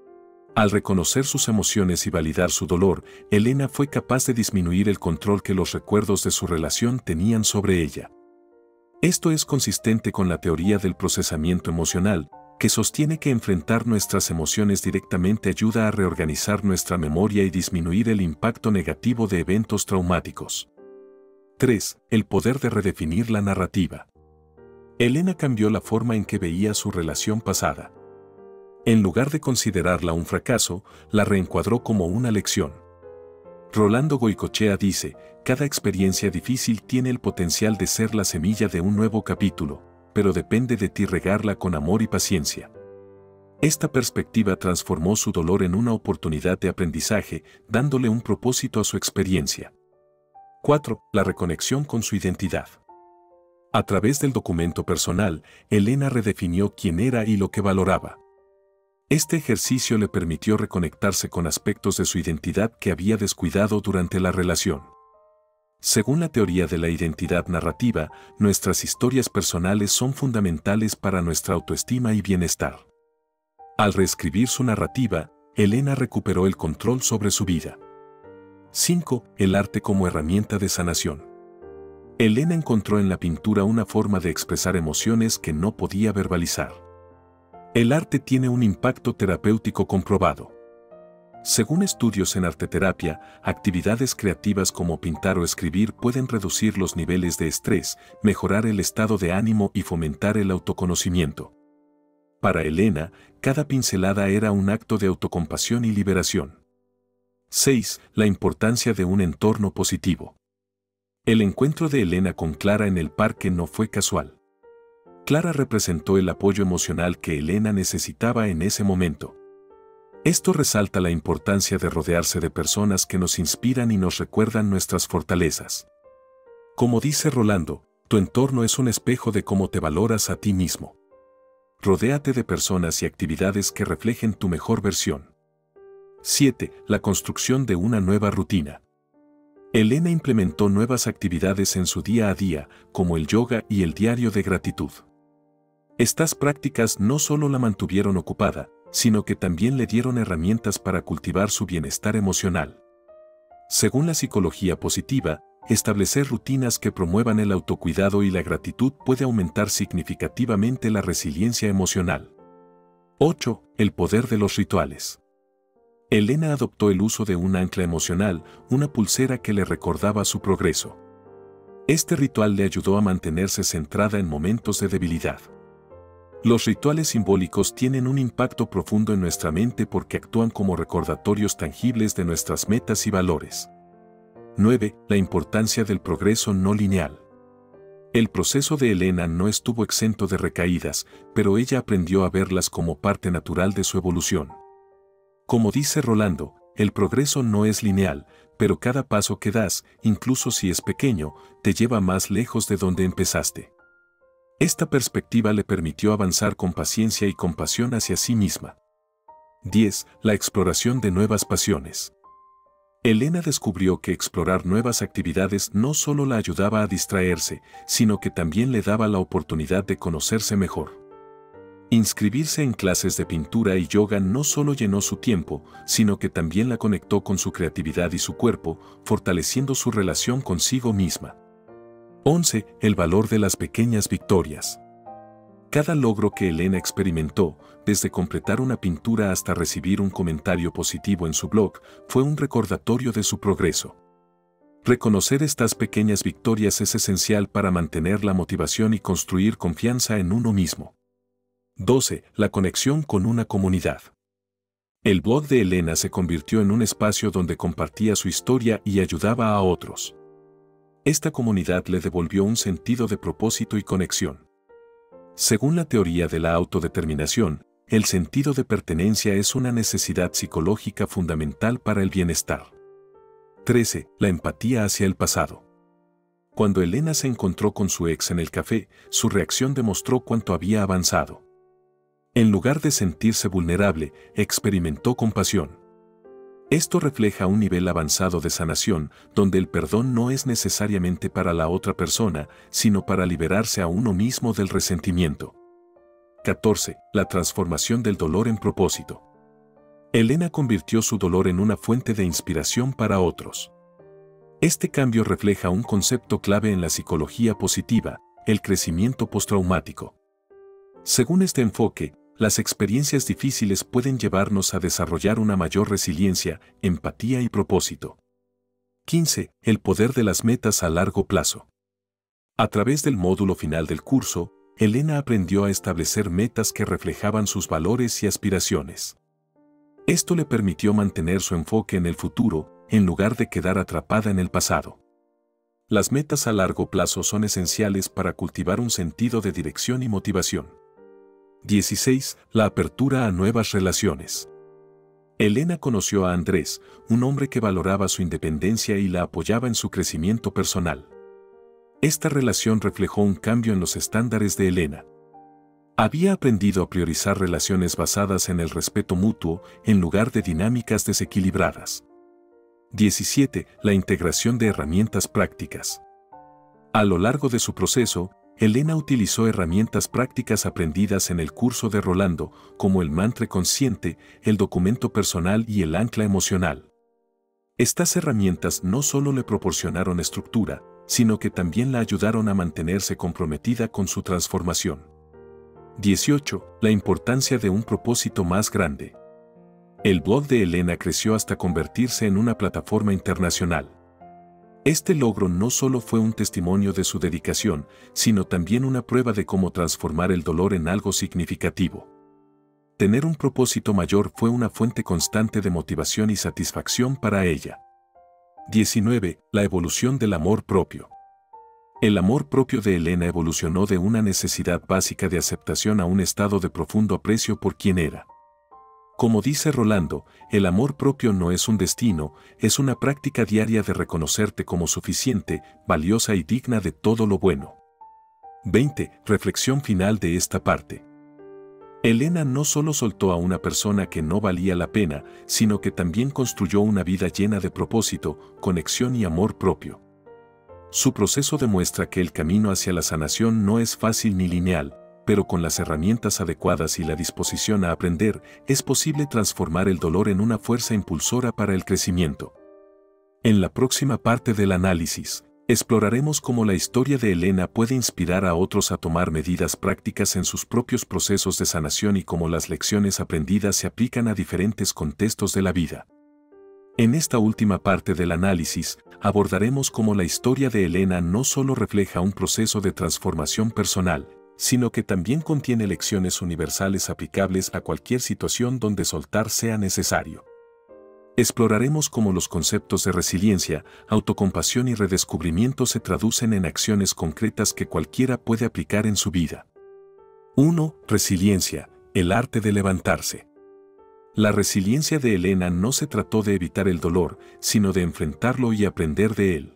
Al reconocer sus emociones y validar su dolor, Elena fue capaz de disminuir el control que los recuerdos de su relación tenían sobre ella. Esto es consistente con la teoría del procesamiento emocional, que sostiene que enfrentar nuestras emociones directamente ayuda a reorganizar nuestra memoria y disminuir el impacto negativo de eventos traumáticos. tres. El poder de redefinir la narrativa. Elena cambió la forma en que veía su relación pasada. En lugar de considerarla un fracaso, la reencuadró como una lección. Rolando Goicoechea dice, cada experiencia difícil tiene el potencial de ser la semilla de un nuevo capítulo, pero depende de ti regarla con amor y paciencia. Esta perspectiva transformó su dolor en una oportunidad de aprendizaje, dándole un propósito a su experiencia. cuatro. La reconexión con su identidad. A través del documento personal, Elena redefinió quién era y lo que valoraba. Este ejercicio le permitió reconectarse con aspectos de su identidad que había descuidado durante la relación. Según la teoría de la identidad narrativa, nuestras historias personales son fundamentales para nuestra autoestima y bienestar. Al reescribir su narrativa, Elena recuperó el control sobre su vida. cinco. El arte como herramienta de sanación. Elena encontró en la pintura una forma de expresar emociones que no podía verbalizar. El arte tiene un impacto terapéutico comprobado. Según estudios en arteterapia, actividades creativas como pintar o escribir pueden reducir los niveles de estrés, mejorar el estado de ánimo y fomentar el autoconocimiento. Para Elena, cada pincelada era un acto de autocompasión y liberación. seis. La importancia de un entorno positivo. El encuentro de Elena con Clara en el parque no fue casual. Clara representó el apoyo emocional que Elena necesitaba en ese momento. Esto resalta la importancia de rodearse de personas que nos inspiran y nos recuerdan nuestras fortalezas. Como dice Rolando, tu entorno es un espejo de cómo te valoras a ti mismo. Rodéate de personas y actividades que reflejen tu mejor versión. siete. La construcción de una nueva rutina. Elena implementó nuevas actividades en su día a día, como el yoga y el diario de gratitud. Estas prácticas no solo la mantuvieron ocupada, sino que también le dieron herramientas para cultivar su bienestar emocional. Según la psicología positiva, establecer rutinas que promuevan el autocuidado y la gratitud puede aumentar significativamente la resiliencia emocional. ocho. El poder de los rituales. Elena adoptó el uso de un ancla emocional, una pulsera que le recordaba su progreso. Este ritual le ayudó a mantenerse centrada en momentos de debilidad. Los rituales simbólicos tienen un impacto profundo en nuestra mente porque actúan como recordatorios tangibles de nuestras metas y valores. nueve. La importancia del progreso no lineal. El proceso de Elena no estuvo exento de recaídas, pero ella aprendió a verlas como parte natural de su evolución. Como dice Rolando, el progreso no es lineal, pero cada paso que das, incluso si es pequeño, te lleva más lejos de donde empezaste. Esta perspectiva le permitió avanzar con paciencia y compasión hacia sí misma. diez. La exploración de nuevas pasiones. Elena descubrió que explorar nuevas actividades no solo la ayudaba a distraerse, sino que también le daba la oportunidad de conocerse mejor. Inscribirse en clases de pintura y yoga no solo llenó su tiempo, sino que también la conectó con su creatividad y su cuerpo, fortaleciendo su relación consigo misma. once. El valor de las pequeñas victorias. Cada logro que Elena experimentó, desde completar una pintura hasta recibir un comentario positivo en su blog, fue un recordatorio de su progreso. Reconocer estas pequeñas victorias es esencial para mantener la motivación y construir confianza en uno mismo. doce. La conexión con una comunidad. El blog de Elena se convirtió en un espacio donde compartía su historia y ayudaba a otros. Esta comunidad le devolvió un sentido de propósito y conexión. Según la teoría de la autodeterminación, el sentido de pertenencia es una necesidad psicológica fundamental para el bienestar. trece. La empatía hacia el pasado. Cuando Elena se encontró con su ex en el café, su reacción demostró cuánto había avanzado. En lugar de sentirse vulnerable, experimentó compasión. Esto refleja un nivel avanzado de sanación, donde el perdón no es necesariamente para la otra persona, sino para liberarse a uno mismo del resentimiento. catorce. La transformación del dolor en propósito. Elena convirtió su dolor en una fuente de inspiración para otros. Este cambio refleja un concepto clave en la psicología positiva, el crecimiento postraumático. Según este enfoque, las experiencias difíciles pueden llevarnos a desarrollar una mayor resiliencia, empatía y propósito. quince. El poder de las metas a largo plazo. A través del módulo final del curso, Elena aprendió a establecer metas que reflejaban sus valores y aspiraciones. Esto le permitió mantener su enfoque en el futuro, en lugar de quedar atrapada en el pasado. Las metas a largo plazo son esenciales para cultivar un sentido de dirección y motivación. dieciséis. La apertura a nuevas relaciones. Elena conoció a Andrés, un hombre que valoraba su independencia y la apoyaba en su crecimiento personal. Esta relación reflejó un cambio en los estándares de Elena. Había aprendido a priorizar relaciones basadas en el respeto mutuo en lugar de dinámicas desequilibradas. diecisiete. La integración de herramientas prácticas. A lo largo de su proceso, Elena utilizó herramientas prácticas aprendidas en el curso de Rolando, como el mantra consciente, el documento personal y el ancla emocional. Estas herramientas no solo le proporcionaron estructura, sino que también la ayudaron a mantenerse comprometida con su transformación. dieciocho. La importancia de un propósito más grande. El blog de Elena creció hasta convertirse en una plataforma internacional. Este logro no solo fue un testimonio de su dedicación, sino también una prueba de cómo transformar el dolor en algo significativo. Tener un propósito mayor fue una fuente constante de motivación y satisfacción para ella. diecinueve. La evolución del amor propio. El amor propio de Elena evolucionó de una necesidad básica de aceptación a un estado de profundo aprecio por quien era. Como dice Rolando, el amor propio no es un destino, es una práctica diaria de reconocerte como suficiente, valiosa y digna de todo lo bueno. veinte. Reflexión final de esta parte. Elena no solo soltó a una persona que no valía la pena, sino que también construyó una vida llena de propósito, conexión y amor propio. Su proceso demuestra que el camino hacia la sanación no es fácil ni lineal, pero con las herramientas adecuadas y la disposición a aprender, es posible transformar el dolor en una fuerza impulsora para el crecimiento. En la próxima parte del análisis, exploraremos cómo la historia de Elena puede inspirar a otros a tomar medidas prácticas en sus propios procesos de sanación y cómo las lecciones aprendidas se aplican a diferentes contextos de la vida. En esta última parte del análisis, abordaremos cómo la historia de Elena no solo refleja un proceso de transformación personal, sino que también contiene lecciones universales aplicables a cualquier situación donde soltar sea necesario. Exploraremos cómo los conceptos de resiliencia, autocompasión y redescubrimiento se traducen en acciones concretas que cualquiera puede aplicar en su vida. uno. Resiliencia, el arte de levantarse. La resiliencia de Elena no se trató de evitar el dolor, sino de enfrentarlo y aprender de él.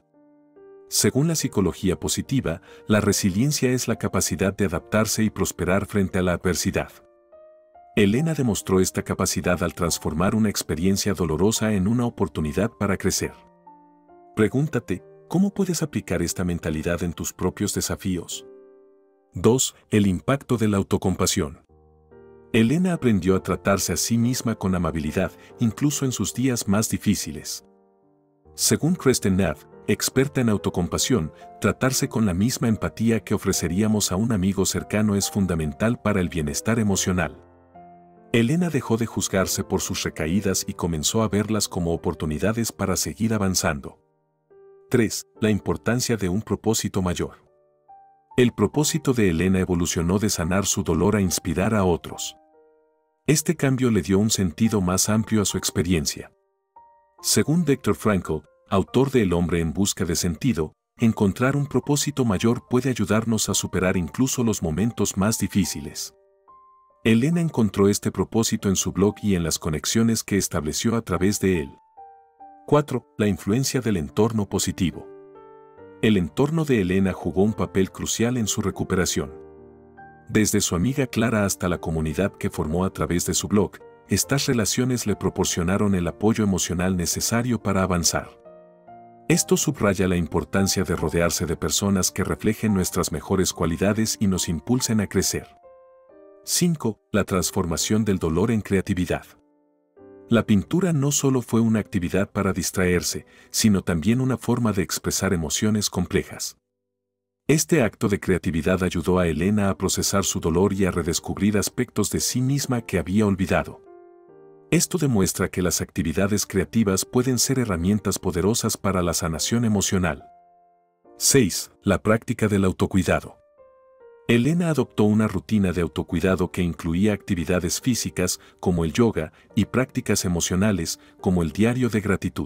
Según la psicología positiva, la resiliencia es la capacidad de adaptarse y prosperar frente a la adversidad. Elena demostró esta capacidad al transformar una experiencia dolorosa en una oportunidad para crecer. Pregúntate, ¿cómo puedes aplicar esta mentalidad en tus propios desafíos? dos. El impacto de la autocompasión. Elena aprendió a tratarse a sí misma con amabilidad, incluso en sus días más difíciles. Según Kristin Neff, experta en autocompasión, tratarse con la misma empatía que ofreceríamos a un amigo cercano es fundamental para el bienestar emocional. Elena dejó de juzgarse por sus recaídas y comenzó a verlas como oportunidades para seguir avanzando. tres. La importancia de un propósito mayor. El propósito de Elena evolucionó de sanar su dolor a inspirar a otros. Este cambio le dio un sentido más amplio a su experiencia. Según Viktor Frankl, autor de El hombre en busca de sentido, encontrar un propósito mayor puede ayudarnos a superar incluso los momentos más difíciles. Elena encontró este propósito en su blog y en las conexiones que estableció a través de él. cuatro. La influencia del entorno positivo. El entorno de Elena jugó un papel crucial en su recuperación. Desde su amiga Clara hasta la comunidad que formó a través de su blog, estas relaciones le proporcionaron el apoyo emocional necesario para avanzar. Esto subraya la importancia de rodearse de personas que reflejen nuestras mejores cualidades y nos impulsen a crecer. cinco. La transformación del dolor en creatividad. La pintura no solo fue una actividad para distraerse, sino también una forma de expresar emociones complejas. Este acto de creatividad ayudó a Elena a procesar su dolor y a redescubrir aspectos de sí misma que había olvidado. Esto demuestra que las actividades creativas pueden ser herramientas poderosas para la sanación emocional. seis. La práctica del autocuidado. Elena adoptó una rutina de autocuidado que incluía actividades físicas, como el yoga, y prácticas emocionales, como el diario de gratitud.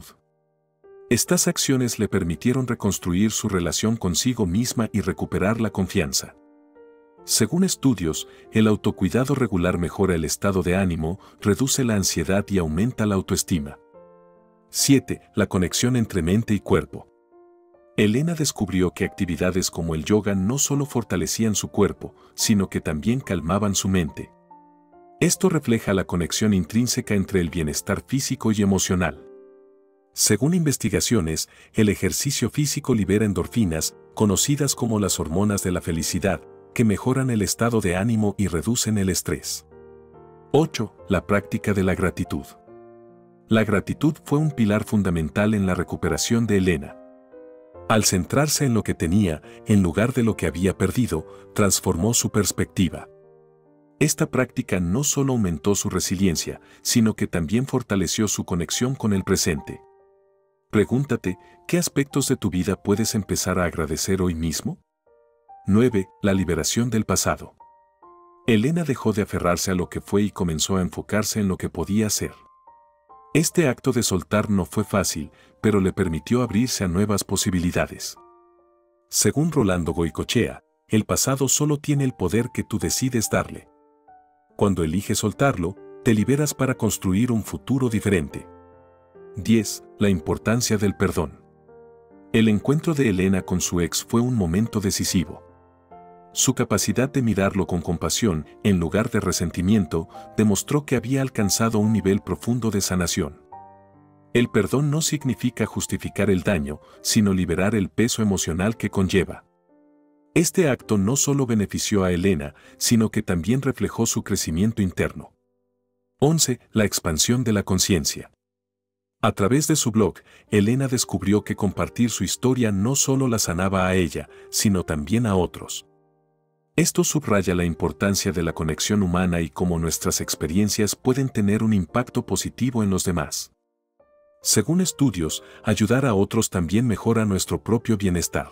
Estas acciones le permitieron reconstruir su relación consigo misma y recuperar la confianza. Según estudios, el autocuidado regular mejora el estado de ánimo, reduce la ansiedad y aumenta la autoestima. siete. La conexión entre mente y cuerpo. Elena descubrió que actividades como el yoga no solo fortalecían su cuerpo, sino que también calmaban su mente. Esto refleja la conexión intrínseca entre el bienestar físico y emocional. Según investigaciones, el ejercicio físico libera endorfinas, conocidas como las hormonas de la felicidad, que mejoran el estado de ánimo y reducen el estrés. ocho. La práctica de la gratitud. La gratitud fue un pilar fundamental en la recuperación de Elena. Al centrarse en lo que tenía, en lugar de lo que había perdido, transformó su perspectiva. Esta práctica no solo aumentó su resiliencia, sino que también fortaleció su conexión con el presente. Pregúntate, ¿qué aspectos de tu vida puedes empezar a agradecer hoy mismo? nueve. La liberación del pasado. Elena dejó de aferrarse a lo que fue y comenzó a enfocarse en lo que podía ser. Este acto de soltar no fue fácil, pero le permitió abrirse a nuevas posibilidades. Según Rolando Goicoechea, el pasado solo tiene el poder que tú decides darle. Cuando eliges soltarlo, te liberas para construir un futuro diferente. diez. La importancia del perdón. El encuentro de Elena con su ex fue un momento decisivo. Su capacidad de mirarlo con compasión, en lugar de resentimiento, demostró que había alcanzado un nivel profundo de sanación. El perdón no significa justificar el daño, sino liberar el peso emocional que conlleva. Este acto no solo benefició a Elena, sino que también reflejó su crecimiento interno. once. La expansión de la conciencia. A través de su blog, Elena descubrió que compartir su historia no solo la sanaba a ella, sino también a otros. Esto subraya la importancia de la conexión humana y cómo nuestras experiencias pueden tener un impacto positivo en los demás. Según estudios, ayudar a otros también mejora nuestro propio bienestar.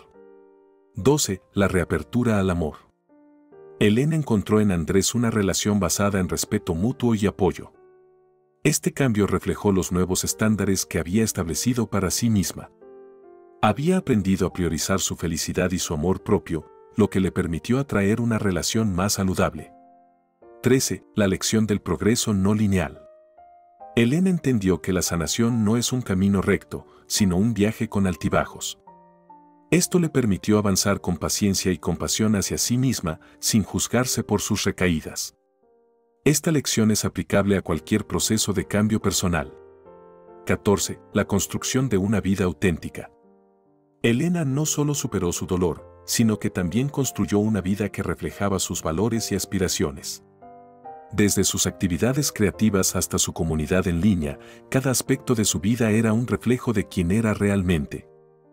doce. La reapertura al amor. Elena encontró en Andrés una relación basada en respeto mutuo y apoyo. Este cambio reflejó los nuevos estándares que había establecido para sí misma. Había aprendido a priorizar su felicidad y su amor propio, lo que le permitió atraer una relación más saludable. trece. La lección del progreso no lineal. Elena entendió que la sanación no es un camino recto, sino un viaje con altibajos. Esto le permitió avanzar con paciencia y compasión hacia sí misma, sin juzgarse por sus recaídas. Esta lección es aplicable a cualquier proceso de cambio personal. catorce. La construcción de una vida auténtica. Elena no solo superó su dolor, sino que también construyó una vida que reflejaba sus valores y aspiraciones. Desde sus actividades creativas hasta su comunidad en línea, cada aspecto de su vida era un reflejo de quién era realmente.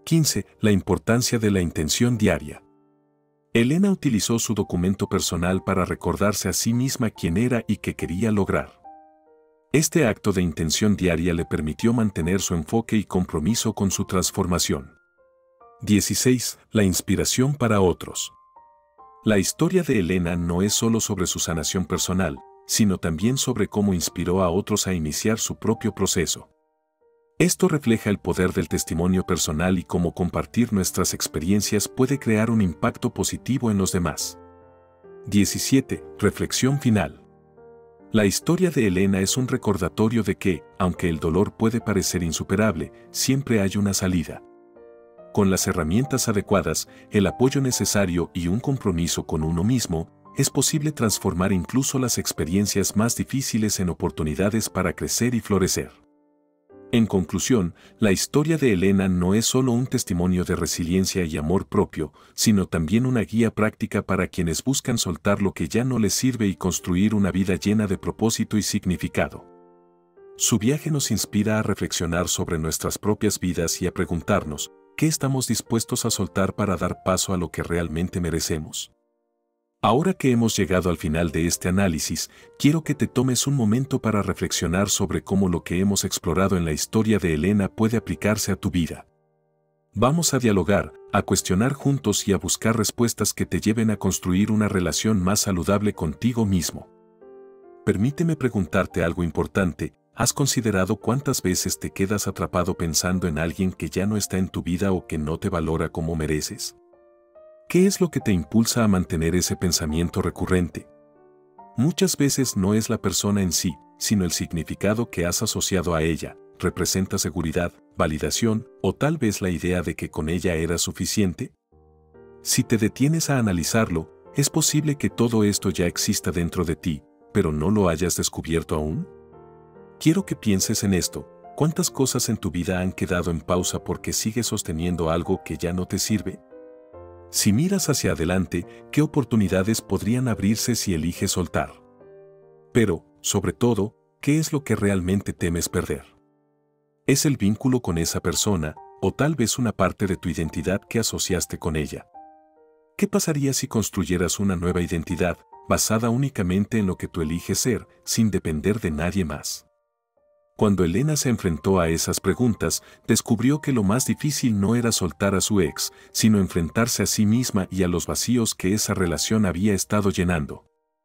quince. La importancia de la intención diaria. Elena utilizó su documento personal para recordarse a sí misma quién era y qué quería lograr. Este acto de intención diaria le permitió mantener su enfoque y compromiso con su transformación. dieciséis. La inspiración para otros. La historia de Elena no es solo sobre su sanación personal, sino también sobre cómo inspiró a otros a iniciar su propio proceso. Esto refleja el poder del testimonio personal y cómo compartir nuestras experiencias puede crear un impacto positivo en los demás. diecisiete. Reflexión final. La historia de Elena es un recordatorio de que, aunque el dolor puede parecer insuperable, siempre hay una salida. Con las herramientas adecuadas, el apoyo necesario y un compromiso con uno mismo, es posible transformar incluso las experiencias más difíciles en oportunidades para crecer y florecer. En conclusión, la historia de Elena no es solo un testimonio de resiliencia y amor propio, sino también una guía práctica para quienes buscan soltar lo que ya no les sirve y construir una vida llena de propósito y significado. Su viaje nos inspira a reflexionar sobre nuestras propias vidas y a preguntarnos, ¿qué estamos dispuestos a soltar para dar paso a lo que realmente merecemos? Ahora que hemos llegado al final de este análisis, quiero que te tomes un momento para reflexionar sobre cómo lo que hemos explorado en la historia de Elena puede aplicarse a tu vida. Vamos a dialogar, a cuestionar juntos y a buscar respuestas que te lleven a construir una relación más saludable contigo mismo. Permíteme preguntarte algo importante. ¿Has considerado cuántas veces te quedas atrapado pensando en alguien que ya no está en tu vida o que no te valora como mereces? ¿Qué es lo que te impulsa a mantener ese pensamiento recurrente? Muchas veces no es la persona en sí, sino el significado que has asociado a ella. ¿Representa seguridad, validación o tal vez la idea de que con ella era suficiente? Si te detienes a analizarlo, es posible que todo esto ya exista dentro de ti, pero no lo hayas descubierto aún. Quiero que pienses en esto. ¿Cuántas cosas en tu vida han quedado en pausa porque sigues sosteniendo algo que ya no te sirve? Si miras hacia adelante, ¿qué oportunidades podrían abrirse si eliges soltar? Pero, sobre todo, ¿qué es lo que realmente temes perder? ¿Es el vínculo con esa persona, o tal vez una parte de tu identidad que asociaste con ella? ¿Qué pasaría si construyeras una nueva identidad, basada únicamente en lo que tú eliges ser, sin depender de nadie más? Cuando Elena se enfrentó a esas preguntas, descubrió que lo más difícil no era soltar a su ex, sino enfrentarse a sí misma y a los vacíos que esa relación había estado llenando.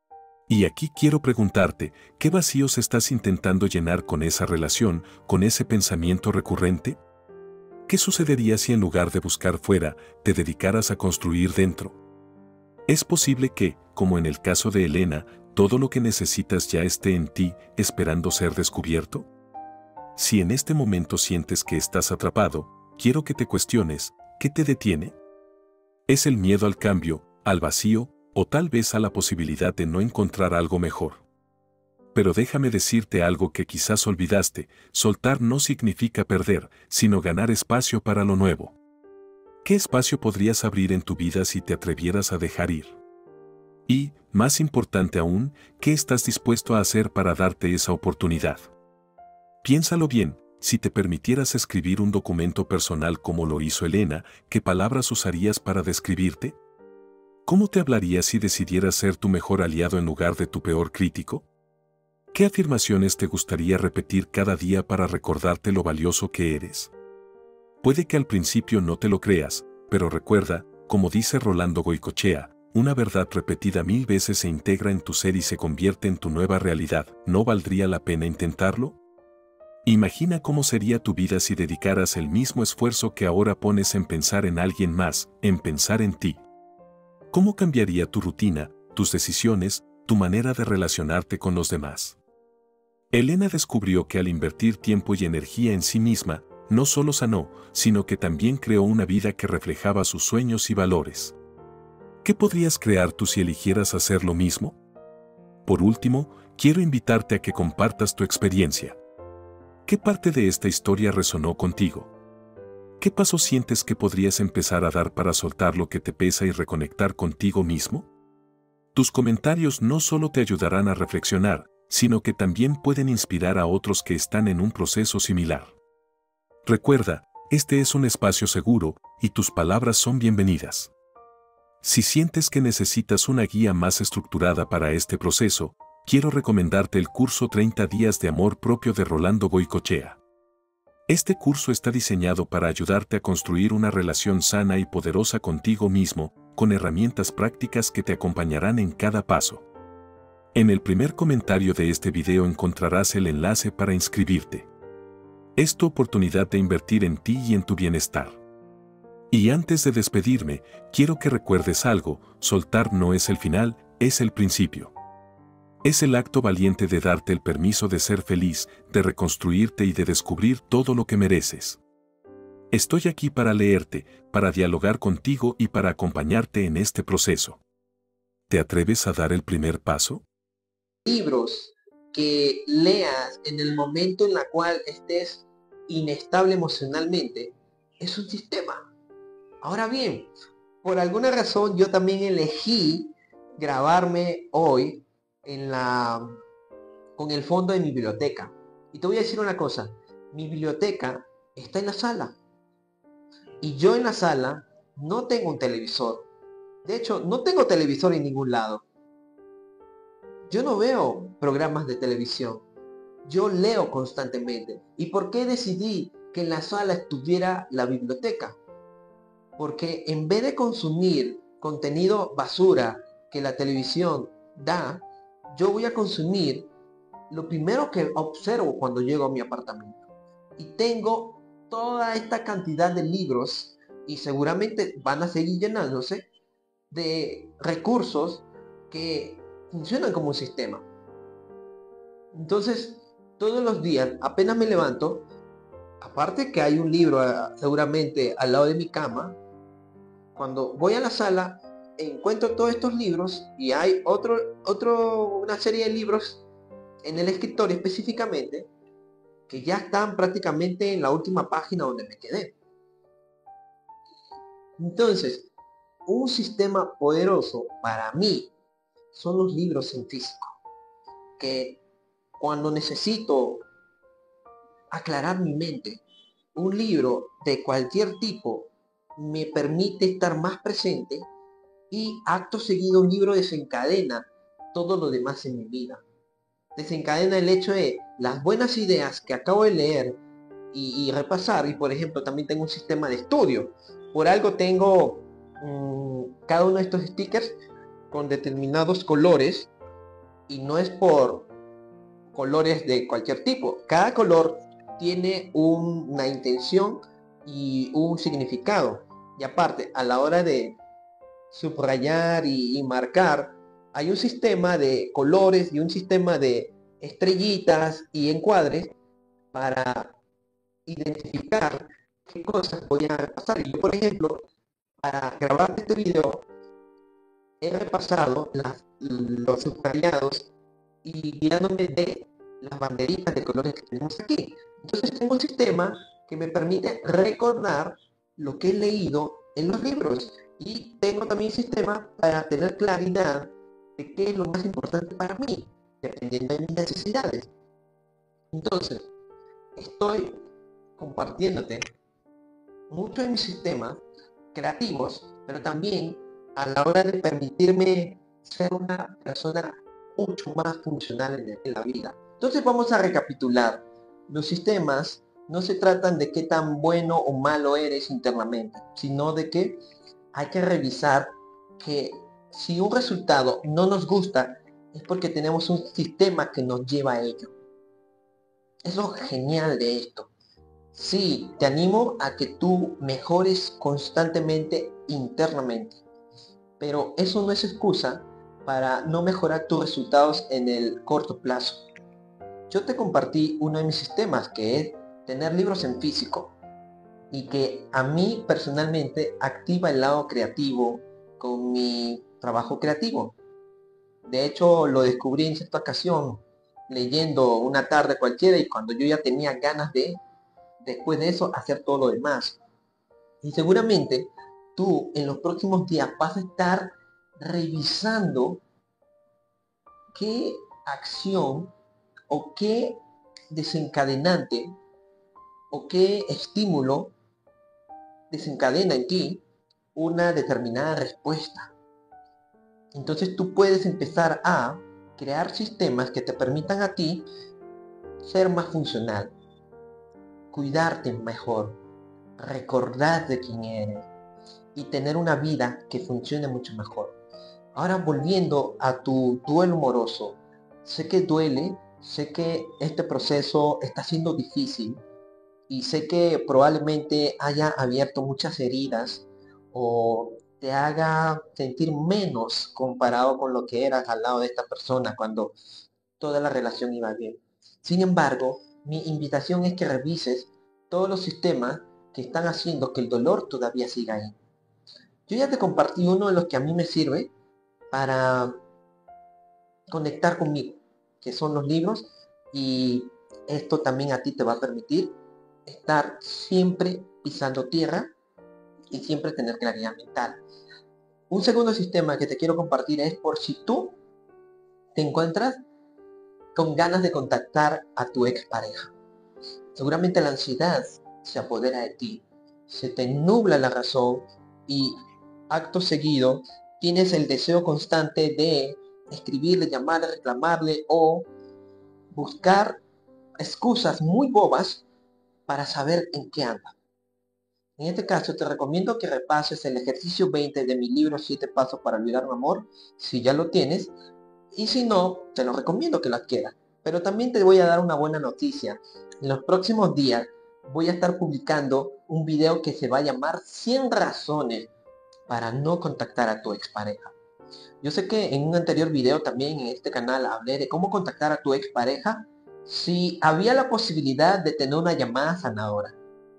Y aquí quiero preguntarte, ¿qué vacíos estás intentando llenar con esa relación, con ese pensamiento recurrente? ¿Qué sucedería si en lugar de buscar fuera, te dedicaras a construir dentro? Es posible que, como en el caso de Elena, todo lo que necesitas ya esté en ti, esperando ser descubierto. Si en este momento sientes que estás atrapado, quiero que te cuestiones, ¿qué te detiene? ¿Es el miedo al cambio, al vacío, o tal vez a la posibilidad de no encontrar algo mejor? Pero déjame decirte algo que quizás olvidaste, soltar no significa perder, sino ganar espacio para lo nuevo. ¿Qué espacio podrías abrir en tu vida si te atrevieras a dejar ir? Y, más importante aún, ¿qué estás dispuesto a hacer para darte esa oportunidad? Piénsalo bien, si te permitieras escribir un documento personal como lo hizo Elena, ¿qué palabras usarías para describirte? ¿Cómo te hablarías si decidieras ser tu mejor aliado en lugar de tu peor crítico? ¿Qué afirmaciones te gustaría repetir cada día para recordarte lo valioso que eres? Puede que al principio no te lo creas, pero recuerda, como dice Rolando Goicoechea, una verdad repetida mil veces se integra en tu ser y se convierte en tu nueva realidad. ¿No valdría la pena intentarlo? Imagina cómo sería tu vida si dedicaras el mismo esfuerzo que ahora pones en pensar en alguien más, en pensar en ti. ¿Cómo cambiaría tu rutina, tus decisiones, tu manera de relacionarte con los demás? Elena descubrió que al invertir tiempo y energía en sí misma, no solo sanó, sino que también creó una vida que reflejaba sus sueños y valores. ¿Qué podrías crear tú si eligieras hacer lo mismo? Por último, quiero invitarte a que compartas tu experiencia. ¿Qué parte de esta historia resonó contigo? ¿Qué paso sientes que podrías empezar a dar para soltar lo que te pesa y reconectar contigo mismo? Tus comentarios no solo te ayudarán a reflexionar, sino que también pueden inspirar a otros que están en un proceso similar. Recuerda, Este es un espacio seguro y tus palabras son bienvenidas. Si sientes que necesitas una guía más estructurada para este proceso, quiero recomendarte el curso treinta días de amor propio de Rolando Goicoechea. Este curso está diseñado para ayudarte a construir una relación sana y poderosa contigo mismo, con herramientas prácticas que te acompañarán en cada paso. En el primer comentario de este video encontrarás el enlace para inscribirte. Es tu oportunidad de invertir en ti y en tu bienestar. Y antes de despedirme, quiero que recuerdes algo: soltar no es el final, es el principio. Es el acto valiente de darte el permiso de ser feliz, de reconstruirte y de descubrir todo lo que mereces. Estoy aquí para leerte, para dialogar contigo y para acompañarte en este proceso. ¿Te atreves a dar el primer paso?
Libros que leas en el momento en la cual estés inestable emocionalmente es un sistema. Ahora bien, por alguna razón yo también elegí grabarme hoy en la con el fondo de mi biblioteca. Y te voy a decir una cosa: mi biblioteca está en la sala. Y yo en la sala no tengo un televisor. De hecho, no tengo televisor en ningún lado. Yo no veo programas de televisión. Yo leo constantemente. ¿Y por qué decidí que en la sala estuviera la biblioteca? Porque en vez de consumir contenido basura que la televisión da, yo voy a consumir lo primero que observo cuando llego a mi apartamento. Y tengo toda esta cantidad de libros, y seguramente van a seguir llenándose, de recursos que funcionan como un sistema. Entonces, todos los días, apenas me levanto, aparte que hay un libro seguramente al lado de mi cama, cuando voy a la sala encuentro todos estos libros y hay otro, otro, una serie de libros en el escritorio específicamente que ya están prácticamente en la última página donde me quedé. Entonces, un sistema poderoso para mí son los libros en físico, que cuando necesito aclarar mi mente, un libro de cualquier tipo me permite estar más presente, y acto seguido un libro desencadena todo lo demás en mi vida. Desencadena el hecho de las buenas ideas que acabo de leer y, y repasar. Y por ejemplo también tengo un sistema de estudio. Por algo tengo mmm, cada uno de estos stickers con determinados colores, y no es por colores de cualquier tipo. Cada color tiene un, una intención y un significado. Y aparte, a la hora de subrayar y, y marcar, hay un sistema de colores y un sistema de estrellitas y encuadres para identificar qué cosas voy a pasar. Yo, por ejemplo, para grabar este video he repasado las, los subrayados y guiándome de las banderitas de colores que tenemos aquí. Entonces tengo un sistema que me permite recordar lo que he leído en los libros, y tengo también un sistema para tener claridad de qué es lo más importante para mí, dependiendo de mis necesidades. Entonces, estoy compartiéndote muchos de mis sistemas creativos, pero también a la hora de permitirme ser una persona mucho más funcional en, en la vida. Entonces vamos a recapitular. Los sistemas no se tratan de qué tan bueno o malo eres internamente, sino de que hay que revisar que si un resultado no nos gusta es porque tenemos un sistema que nos lleva a ello. Es lo genial de esto. Sí, te animo a que tú mejores constantemente internamente, pero eso no es excusa para no mejorar tus resultados en el corto plazo. Yo te compartí uno de mis sistemas, que es tener libros en físico, y que a mí personalmente activa el lado creativo con mi trabajo creativo. De hecho, lo descubrí en cierta ocasión leyendo una tarde cualquiera, y cuando yo ya tenía ganas de, después de eso, hacer todo lo demás. Y seguramente tú en los próximos días vas a estar revisando qué acción o qué desencadenante o qué estímulo desencadena en ti una determinada respuesta. Entonces tú puedes empezar a crear sistemas que te permitan a ti ser más funcional, cuidarte mejor, recordar de quién eres y tener una vida que funcione mucho mejor. Ahora volviendo a tu duelo amoroso, sé que duele, sé que este proceso está siendo difícil y sé que probablemente haya abierto muchas heridas o te haga sentir menos comparado con lo que eras al lado de esta persona cuando toda la relación iba bien. Sin embargo, mi invitación es que revises todos los sistemas que están haciendo que el dolor todavía siga ahí. Yo ya te compartí uno de los que a mí me sirve para conectar conmigo, que son los libros, y esto también a ti te va a permitir estar siempre pisando tierra y siempre tener claridad mental. Un segundo sistema que te quiero compartir es por si tú te encuentras con ganas de contactar a tu expareja. Seguramente la ansiedad se apodera de ti, se te nubla la razón y acto seguido tienes el deseo constante de escribirle, llamarle, reclamarle o buscar excusas muy bobas para saber en qué anda. En este caso te recomiendo que repases el ejercicio veinte de mi libro siete pasos para olvidar un amor, si ya lo tienes, y si no, te lo recomiendo que lo adquieras. Pero también te voy a dar una buena noticia. En los próximos días voy a estar publicando un video que se va a llamar cien razones para no contactar a tu expareja. Yo sé que en un anterior video también en este canal hablé de cómo contactar a tu expareja si había la posibilidad de tener una llamada sanadora.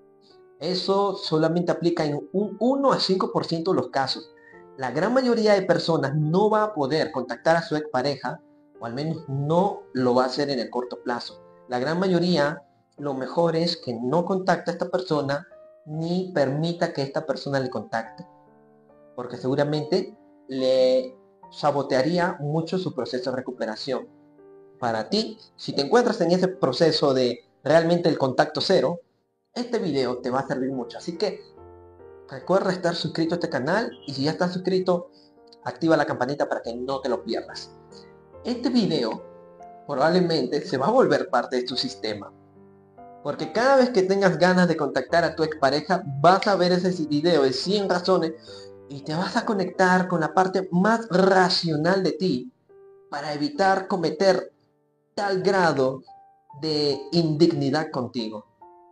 Eso solamente aplica en un uno a cinco por ciento de los casos. La gran mayoría de personas no va a poder contactar a su expareja, o al menos no lo va a hacer en el corto plazo. La gran mayoría, lo mejor es que no contacte a esta persona, ni permita que esta persona le contacte, porque seguramente le sabotearía mucho su proceso de recuperación. Para ti, si te encuentras en ese proceso de realmente el contacto cero, este video te va a servir mucho. Así que recuerda estar suscrito a este canal y si ya estás suscrito, activa la campanita para que no te lo pierdas. Este video probablemente se va a volver parte de tu sistema, porque cada vez que tengas ganas de contactar a tu expareja, vas a ver ese video de cien razones y te vas a conectar con la parte más racional de ti para evitar cometer tal grado de indignidad contigo.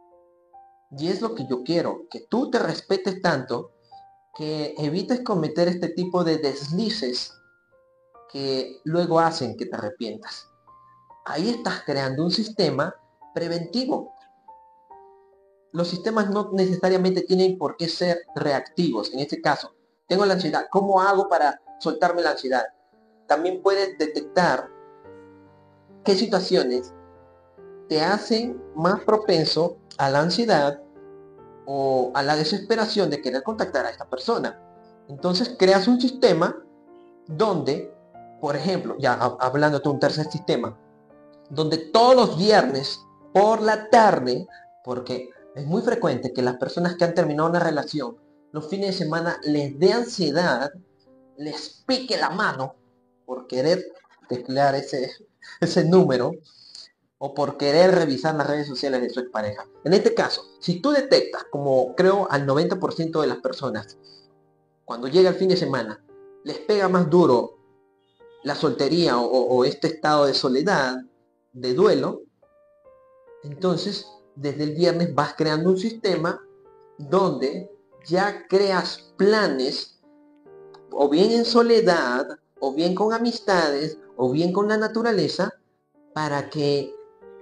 Y es lo que yo quiero, que tú te respetes tanto que evites cometer este tipo de deslices que luego hacen que te arrepientas. Ahí estás creando un sistema preventivo. Los sistemas no necesariamente tienen por qué ser reactivos. En este caso, tengo la ansiedad. ¿Cómo hago para soltarme la ansiedad? También puedes detectar qué situaciones te hacen más propenso a la ansiedad o a la desesperación de querer contactar a esta persona. Entonces creas un sistema donde, por ejemplo, ya hablando de un tercer sistema, donde todos los viernes por la tarde, porque es muy frecuente que las personas que han terminado una relación, los fines de semana les dé ansiedad, les pique la mano por querer teclear ese, ese número, o por querer revisar las redes sociales de su expareja. En este caso, si tú detectas, como creo al noventa por ciento de las personas, cuando llega el fin de semana, les pega más duro la soltería o, o este estado de soledad, de duelo, entonces desde el viernes vas creando un sistema donde ya creas planes, o bien en soledad, o bien con amistades, o bien con la naturaleza, para que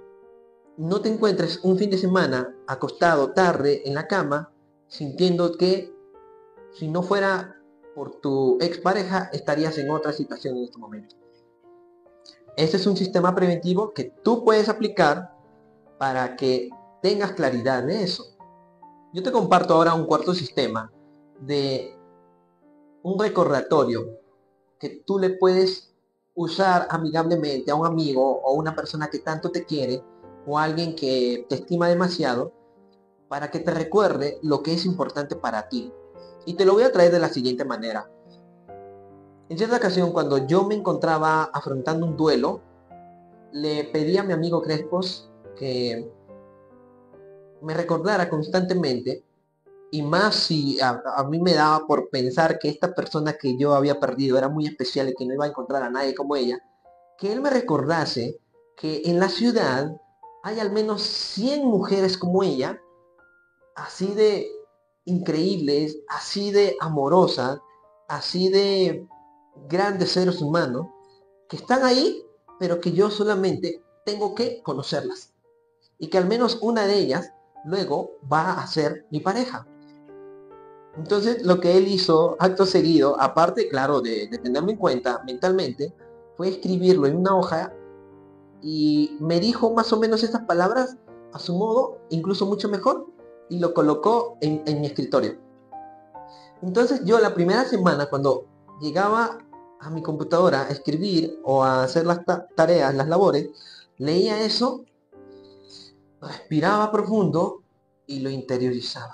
no te encuentres un fin de semana acostado tarde en la cama sintiendo que si no fuera por tu expareja estarías en otra situación en este momento. Este es un sistema preventivo que tú puedes aplicar para que tengas claridad de eso. Yo te comparto ahora un cuarto sistema de un recordatorio que tú le puedes usar amigablemente a un amigo o una persona que tanto te quiere o a alguien que te estima demasiado para que te recuerde lo que es importante para ti. Y te lo voy a traer de la siguiente manera. En cierta ocasión, cuando yo me encontraba afrontando un duelo, le pedí a mi amigo Crespos que me recordara constantemente, y más si a, a mí me daba por pensar que esta persona que yo había perdido era muy especial y que no iba a encontrar a nadie como ella, que él me recordase que en la ciudad hay al menos cien mujeres como ella, así de increíbles, así de amorosas, así de grandes seres humanos, que están ahí, pero que yo solamente tengo que conocerlas. Y que al menos una de ellas luego va a ser mi pareja. Entonces lo que él hizo acto seguido, aparte claro de, de tenerme en cuenta mentalmente, fue escribirlo en una hoja y me dijo más o menos estas palabras a su modo, incluso mucho mejor, y lo colocó en, en mi escritorio. Entonces yo la primera semana, cuando llegaba a mi computadora a escribir o a hacer las ta tareas, las labores, leía eso, respiraba profundo y lo interiorizaba.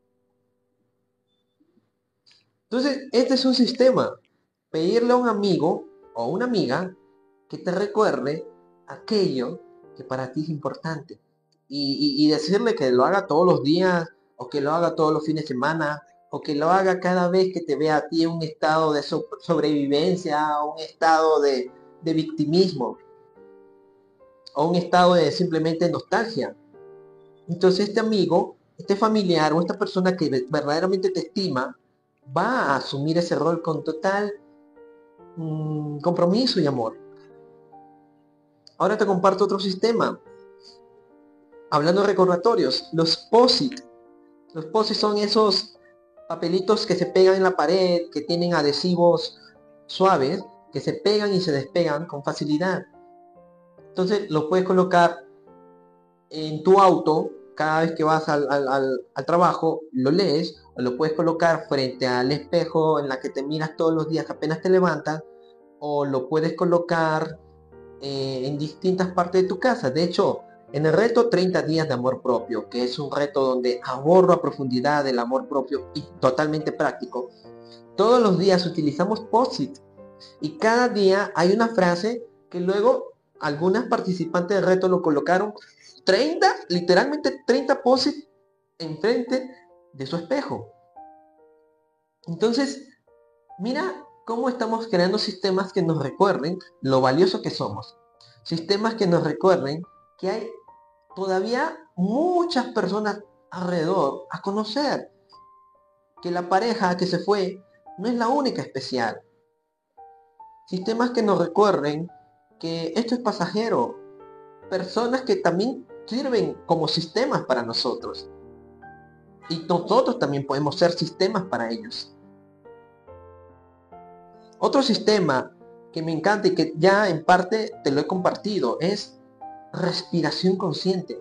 Entonces, este es un sistema. Pedirle a un amigo o una amiga que te recuerde aquello que para ti es importante. Y, y, y decirle que lo haga todos los días, o que lo haga todos los fines de semana, o que lo haga cada vez que te vea a ti en un estado de so sobrevivencia, o un estado de, de victimismo, o un estado de simplemente nostalgia. Entonces este amigo, este familiar o esta persona que verdaderamente te estima, va a asumir ese rol con total mmm, compromiso y amor. Ahora te comparto otro sistema. Hablando de recordatorios, los post-it. Los post-it son esos papelitos que se pegan en la pared, que tienen adhesivos suaves, que se pegan y se despegan con facilidad. Entonces los puedes colocar en tu auto cada vez que vas al, al, al, al trabajo, lo lees, o lo puedes colocar frente al espejo en la que te miras todos los días apenas te levantas, o lo puedes colocar eh, en distintas partes de tu casa. De hecho, en el reto treinta días de amor propio, que es un reto donde abordo a profundidad el amor propio y totalmente práctico, todos los días utilizamos post-it y cada día hay una frase que luego algunas participantes del reto lo colocaron treinta, literalmente treinta post-it enfrente de su espejo. Entonces, mira cómo estamos creando sistemas que nos recuerden lo valioso que somos. Sistemas que nos recuerden que hay todavía muchas personas alrededor a conocer. Que la pareja que se fue no es la única especial. Sistemas que nos recuerden que esto es pasajero. Personas que también sirven como sistemas para nosotros. Y nosotros también podemos ser sistemas para ellos. Otro sistema que me encanta y que ya en parte te lo he compartido es respiración consciente.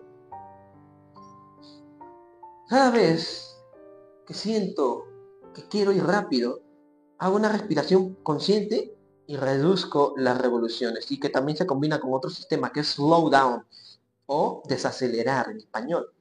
Cada vez que siento que quiero ir rápido, hago una respiración consciente y reduzco las revoluciones, y que también se combina con otro sistema que es slow down o desacelerar en español.